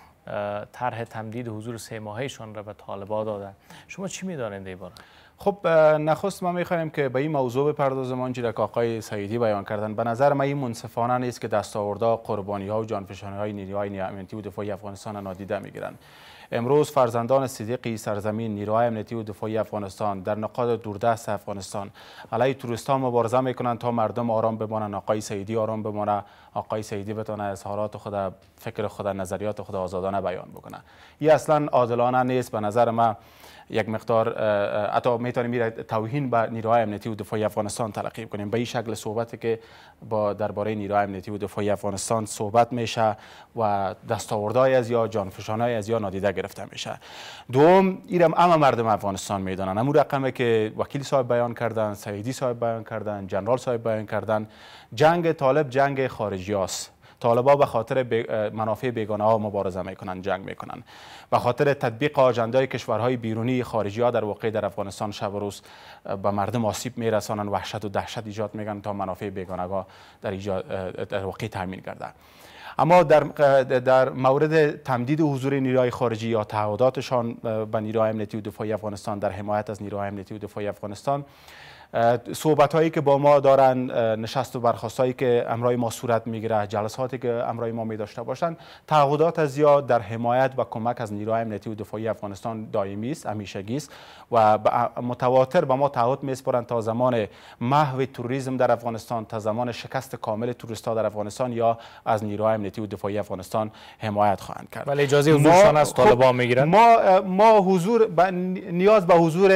[SPEAKER 1] طرح تمدید حضور سه ماههشان را به طالبان داده. شما چی میدانید در این باره؟
[SPEAKER 2] خب نخست ما میخوایم که به این موضوع بپردازیم آنچه که آقای سعیدی بیان کردن. به نظر من این منصفانه نیست که دستاوردها، قربانی ها و جانفشانی های نیروهای امنیتی و دفاعی افغانستان نادیده میگیرند. امروز فرزندان صدیقی سرزمین نیروهای امنیتی و دفاعی افغانستان در نقاط دوردست افغانستان علیه توریستان مبارزه میکنند تا مردم آرام بمانند، آقای سعیدی آرام بمانه، آقای سعیدی بتونه اظهارات خود، فکر خود، نظریات خود آزادانه بیان بکنه. این اصلا عادلانه نیست. به نظر من یک مقدار حتی میتونیم میره توهین به نیروهای امنیتی و دفاعی افغانستان تلقی کنیم. به این شکل صحبتی که با درباره نیروهای امنیتی و دفاعی افغانستان صحبت میشه و دستاوردهای از یا جانفشانهای از یا نادیده گرفته میشه. دوم، اینم همه مردم افغانستان میدونن. همون رقمی که وکیل صاحب بیان کردن، سعیدی صاحب بیان کردن، جنرال صاحب بیان کردن، جنگ طالب جنگ خارجی است. طالبا به خاطر منافع بیگانه ها مبارزه میکنن، جنگ میکنن. به خاطر تطبیق آژنده‌های کشورهای بیرونی خارجی ها در واقع در افغانستان شب و روز به مردم آسیب میرسانن، وحشت و دهشت ایجاد میکنن تا منافع بیگانه ها در ایجاد در واقع تامین گردد. اما در در مورد تمدید حضور نیروهای خارجی یا تعهداتشان به نیروهای امنیتی و دفاعی افغانستان در حمایت از نیروهای امنیتی و دفاعی افغانستان، صحبت هایی که با ما دارن، نشست و برخاست هایی که امرای ما صورت میگیره، جلساتی که امرای ما می داشته باشند، تعهدات زیاد در حمایت و کمک از نیروهای امنیتی و دفاعی افغانستان دائمی است، همیشگی است و متواتر به ما تعهد میسپارند تا زمان محو تروریسم در افغانستان، تا زمان شکست کامل توریست‌ها در افغانستان یا از نیروهای امنیتی و دفاعی افغانستان حمایت خواهند کرد.
[SPEAKER 1] ولی اجازه حضورشان از طالبان میگیرند؟
[SPEAKER 2] ما ما حضور نیاز به حضور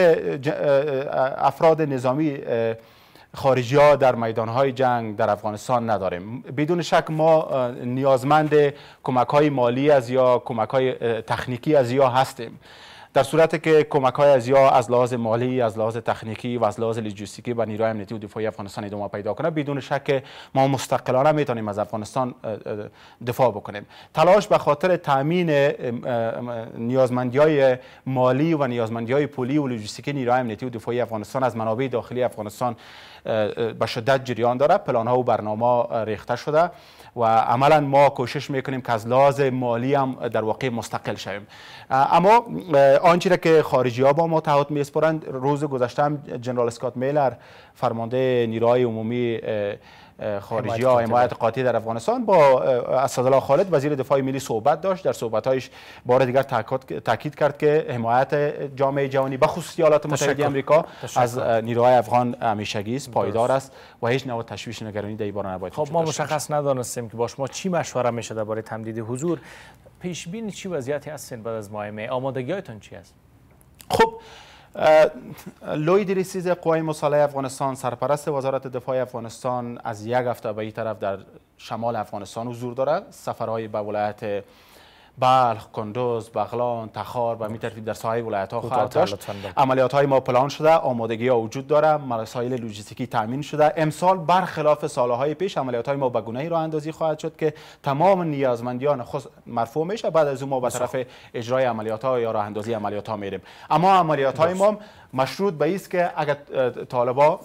[SPEAKER 2] افراد نظامی خارجی ها در میدان های جنگ در افغانستان نداریم. بدون شک ما نیازمند کمک های مالی از یا کمک های تکنیکی از یا هستیم. در صورتی که کمک های از یا از لحاظ مالی، از لحاظ تکنیکی و از لحاظ لوجستیکی به نیروهای امنیتی و دفاعی افغانستان ادامه پیدا کنه، بدون شک ما مستقلانه میتونیم از افغانستان دفاع بکنیم. تلاش به خاطر تامین نیازمندی های مالی و نیازمندی های پولی و لوجستیکی نیروهای امنیتی و دفاعی افغانستان از منابع داخلی افغانستان به شدت جریان داره. پلان ها و برنامه ریخته شده و عملا ما کوشش میکنیم که از لحاظ مالی هم در واقع مستقل شویم. اما آنچه که خارجی ها با ما تعهد میسپارند، روز گذشته هم جنرال اسکات میلر فرمانده نیروهای عمومی خارجی ها حمایت قاطع در افغانستان با اسدالله خالد وزیر دفاع ملی صحبت داشت. در صحبت‌هایش بار دیگر تاکید کرد که حمایت جامعه جهانی به خصوص ایالات متحده آمریکا از نیروهای افغان همیشگی است، پایدار است و هیچ نوع تشویش نگرانی در این باره نباید.
[SPEAKER 1] خب ما مشخص ندانستیم که با شما چی مشوره میشه درباره تمدید حضور. پیش بینی چی وضعیتی هستین بعد از ماه می؟ آمادگی‌هایتون چی است؟
[SPEAKER 2] خب لوید ریسیز قوای مسلح افغانستان، سرپرست وزارت دفاع افغانستان، از یک هفته به این طرف در شمال افغانستان حضور دارد. سفرهای به ولایت بلخ، کندوز، بغلان، تخار و می‌ترتیب در سایر ولایت‌ها خواهد داشت. عملیات‌های ما پلان شده، آمادگی‌ها وجود داره، مسائل لوجستیکی تامین شده. امسال برخلاف سال‌های پیش عملیات‌های ما به گونه‌ای راه اندازی خواهد شد که تمام نیازمندیان خود مرفوع میشه. بعد از اون ما به طرف اجرای عملیات‌ها یا راه اندازی عملیات‌ها میریم. اما عملیات‌های ما مشروط به است که اگر طالبا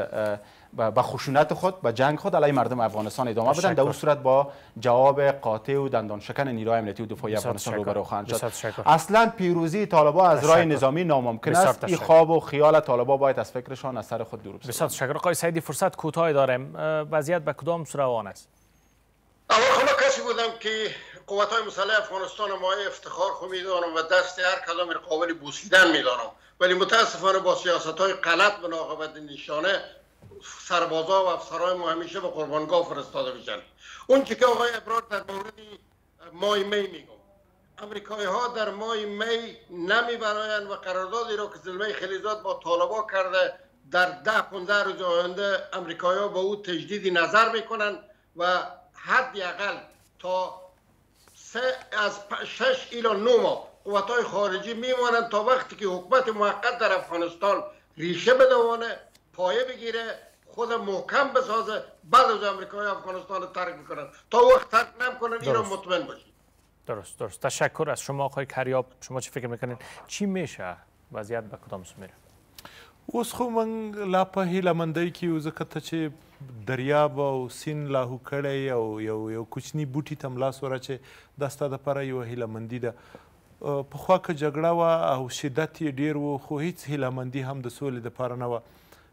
[SPEAKER 2] با خشونت خود، با جنگ خود علیه مردم افغانستان ادامه بدن، در اون صورت با جواب قاطع و دندان شکن نیروهای امنیتی و دفاعی افغانستان روبرو خواهند شد. اصلا پیروزی طالبا از راه نظامی ناممکن است. این خواب و خیال طالبا باید از فکرشان از سر خود دور بسازند.
[SPEAKER 1] بسیار تشکر. آقای سعیدی، فرصت کوتاهی داریم. وضعیت به کدام صورت روان است؟
[SPEAKER 3] اول خدا کسی بودم که قوت‌های مسلح افغانستان ما افتخار خو میدانم و دست هر کدام قابل بوسیدن میدانم، ولی متاسفانه با سیاست‌های غلط به عاقبت نشانه سربازا و افسرهای ما همیشه به قربانگاه فرستاده میشن. اون که آقای ابرار در مورد ماه می میگم، امریکایی ها در ماه می نمیبراین و قراردادی را که زلمه خلیزات با طالبا کرده در ده پانزده روز آینده امریکایی ها با او تجدید نظر میکنن و حداقل تا سه از شش الی نه ماه قوت‌های خارجی میمانند تا وقتی که حکومت موقت در افغانستان ریشه بدوانه، پایه بگیره، خود محکم بسازه، بعد از امریکای افغانستان رو ترک میکنن. تا وقت ترک نمیکنن این رو مطمئن باشید.
[SPEAKER 1] درست درست. تشکر از شما آقای کریاب. شما چی فکر میکنین چی میشه؟ وضعیت به کدام سو میره؟
[SPEAKER 4] اوس خو من لا په هیله مندۍ کې یو ځکه ته چې دریاب او سیند لاهو کړی او یو یو کوچني بوټي ته ملاس ورچې دا ستا دپاره یوه هیله مندي ده. پخوا که جګړه وه او شدت یې ډېر و، خو هیڅ هیله مندي هم د سولې دپاره نه وه.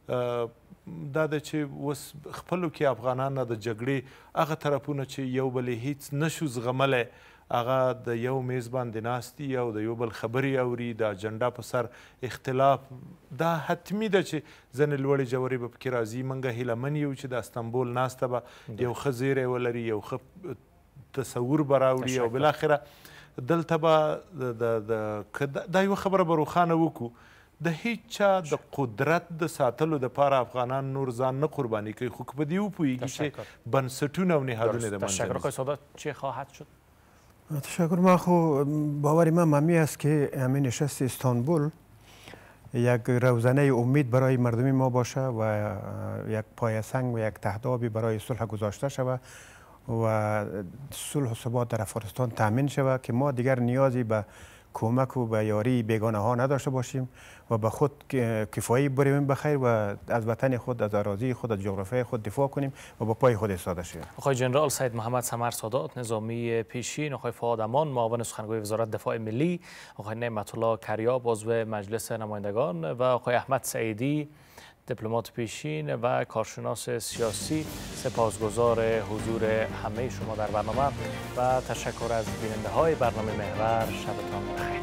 [SPEAKER 4] دا ده چې اوس خپلو کې افغانان نه د جګړې هغه طرفونه چې یو بل یې هیڅ نشو زغملی، هغه د یو میز باندې ناست دي او د یو بل خبرې اوري، د اجنډا په سر اختلاف. دا حتمي ده چې ځینې لوړې جوړې به پکې راځي. موږ هیله یو چې د استانبول ناسته به یو ښه زیری ولري، یو ښه تصور به راوړي او بالاخره دلته به دا یوه خبره به روښانه وکړو، د هیڅ چا د قدرت د ساتلو دپاره افغانان نور ځان نه قرباني کوي، خو که په دې وپوهېږي چې بنسټونه او نهادونه د منځه
[SPEAKER 1] تشکر. آقای سادات چه خواهد شد؟
[SPEAKER 5] تشکر. ما خو باور من ممی است که همین نشست استانبول یک روزنه امید برای مردم ما باشه و یک پایه‌سنگ و یک تهدابی برای صلح گذاشته شود و صلح و ثبات در افغانستان تامین شود که ما دیگر نیازی به کمک و به یاری بیگانه ها نداشته باشیم و به خود کفایی بریم بخیر و از وطن خود، از اراضی خود، از جغرافیای خود دفاع کنیم و با پای خود ایستاده شویم.
[SPEAKER 1] آقای جنرال سید محمد سمر سادات نظامی پیشین، آقای فؤاد امان معاون سخنگوی وزارت دفاع ملی، آقای نعمت الله کریاب عضو مجلس نمایندگان و آقای احمد سعیدی دیپلمات پیشین و کارشناس سیاسی، سپاسگزار حضور همه شما در برنامه و تشکر از بیننده های برنامه محور. شبتان بخیر.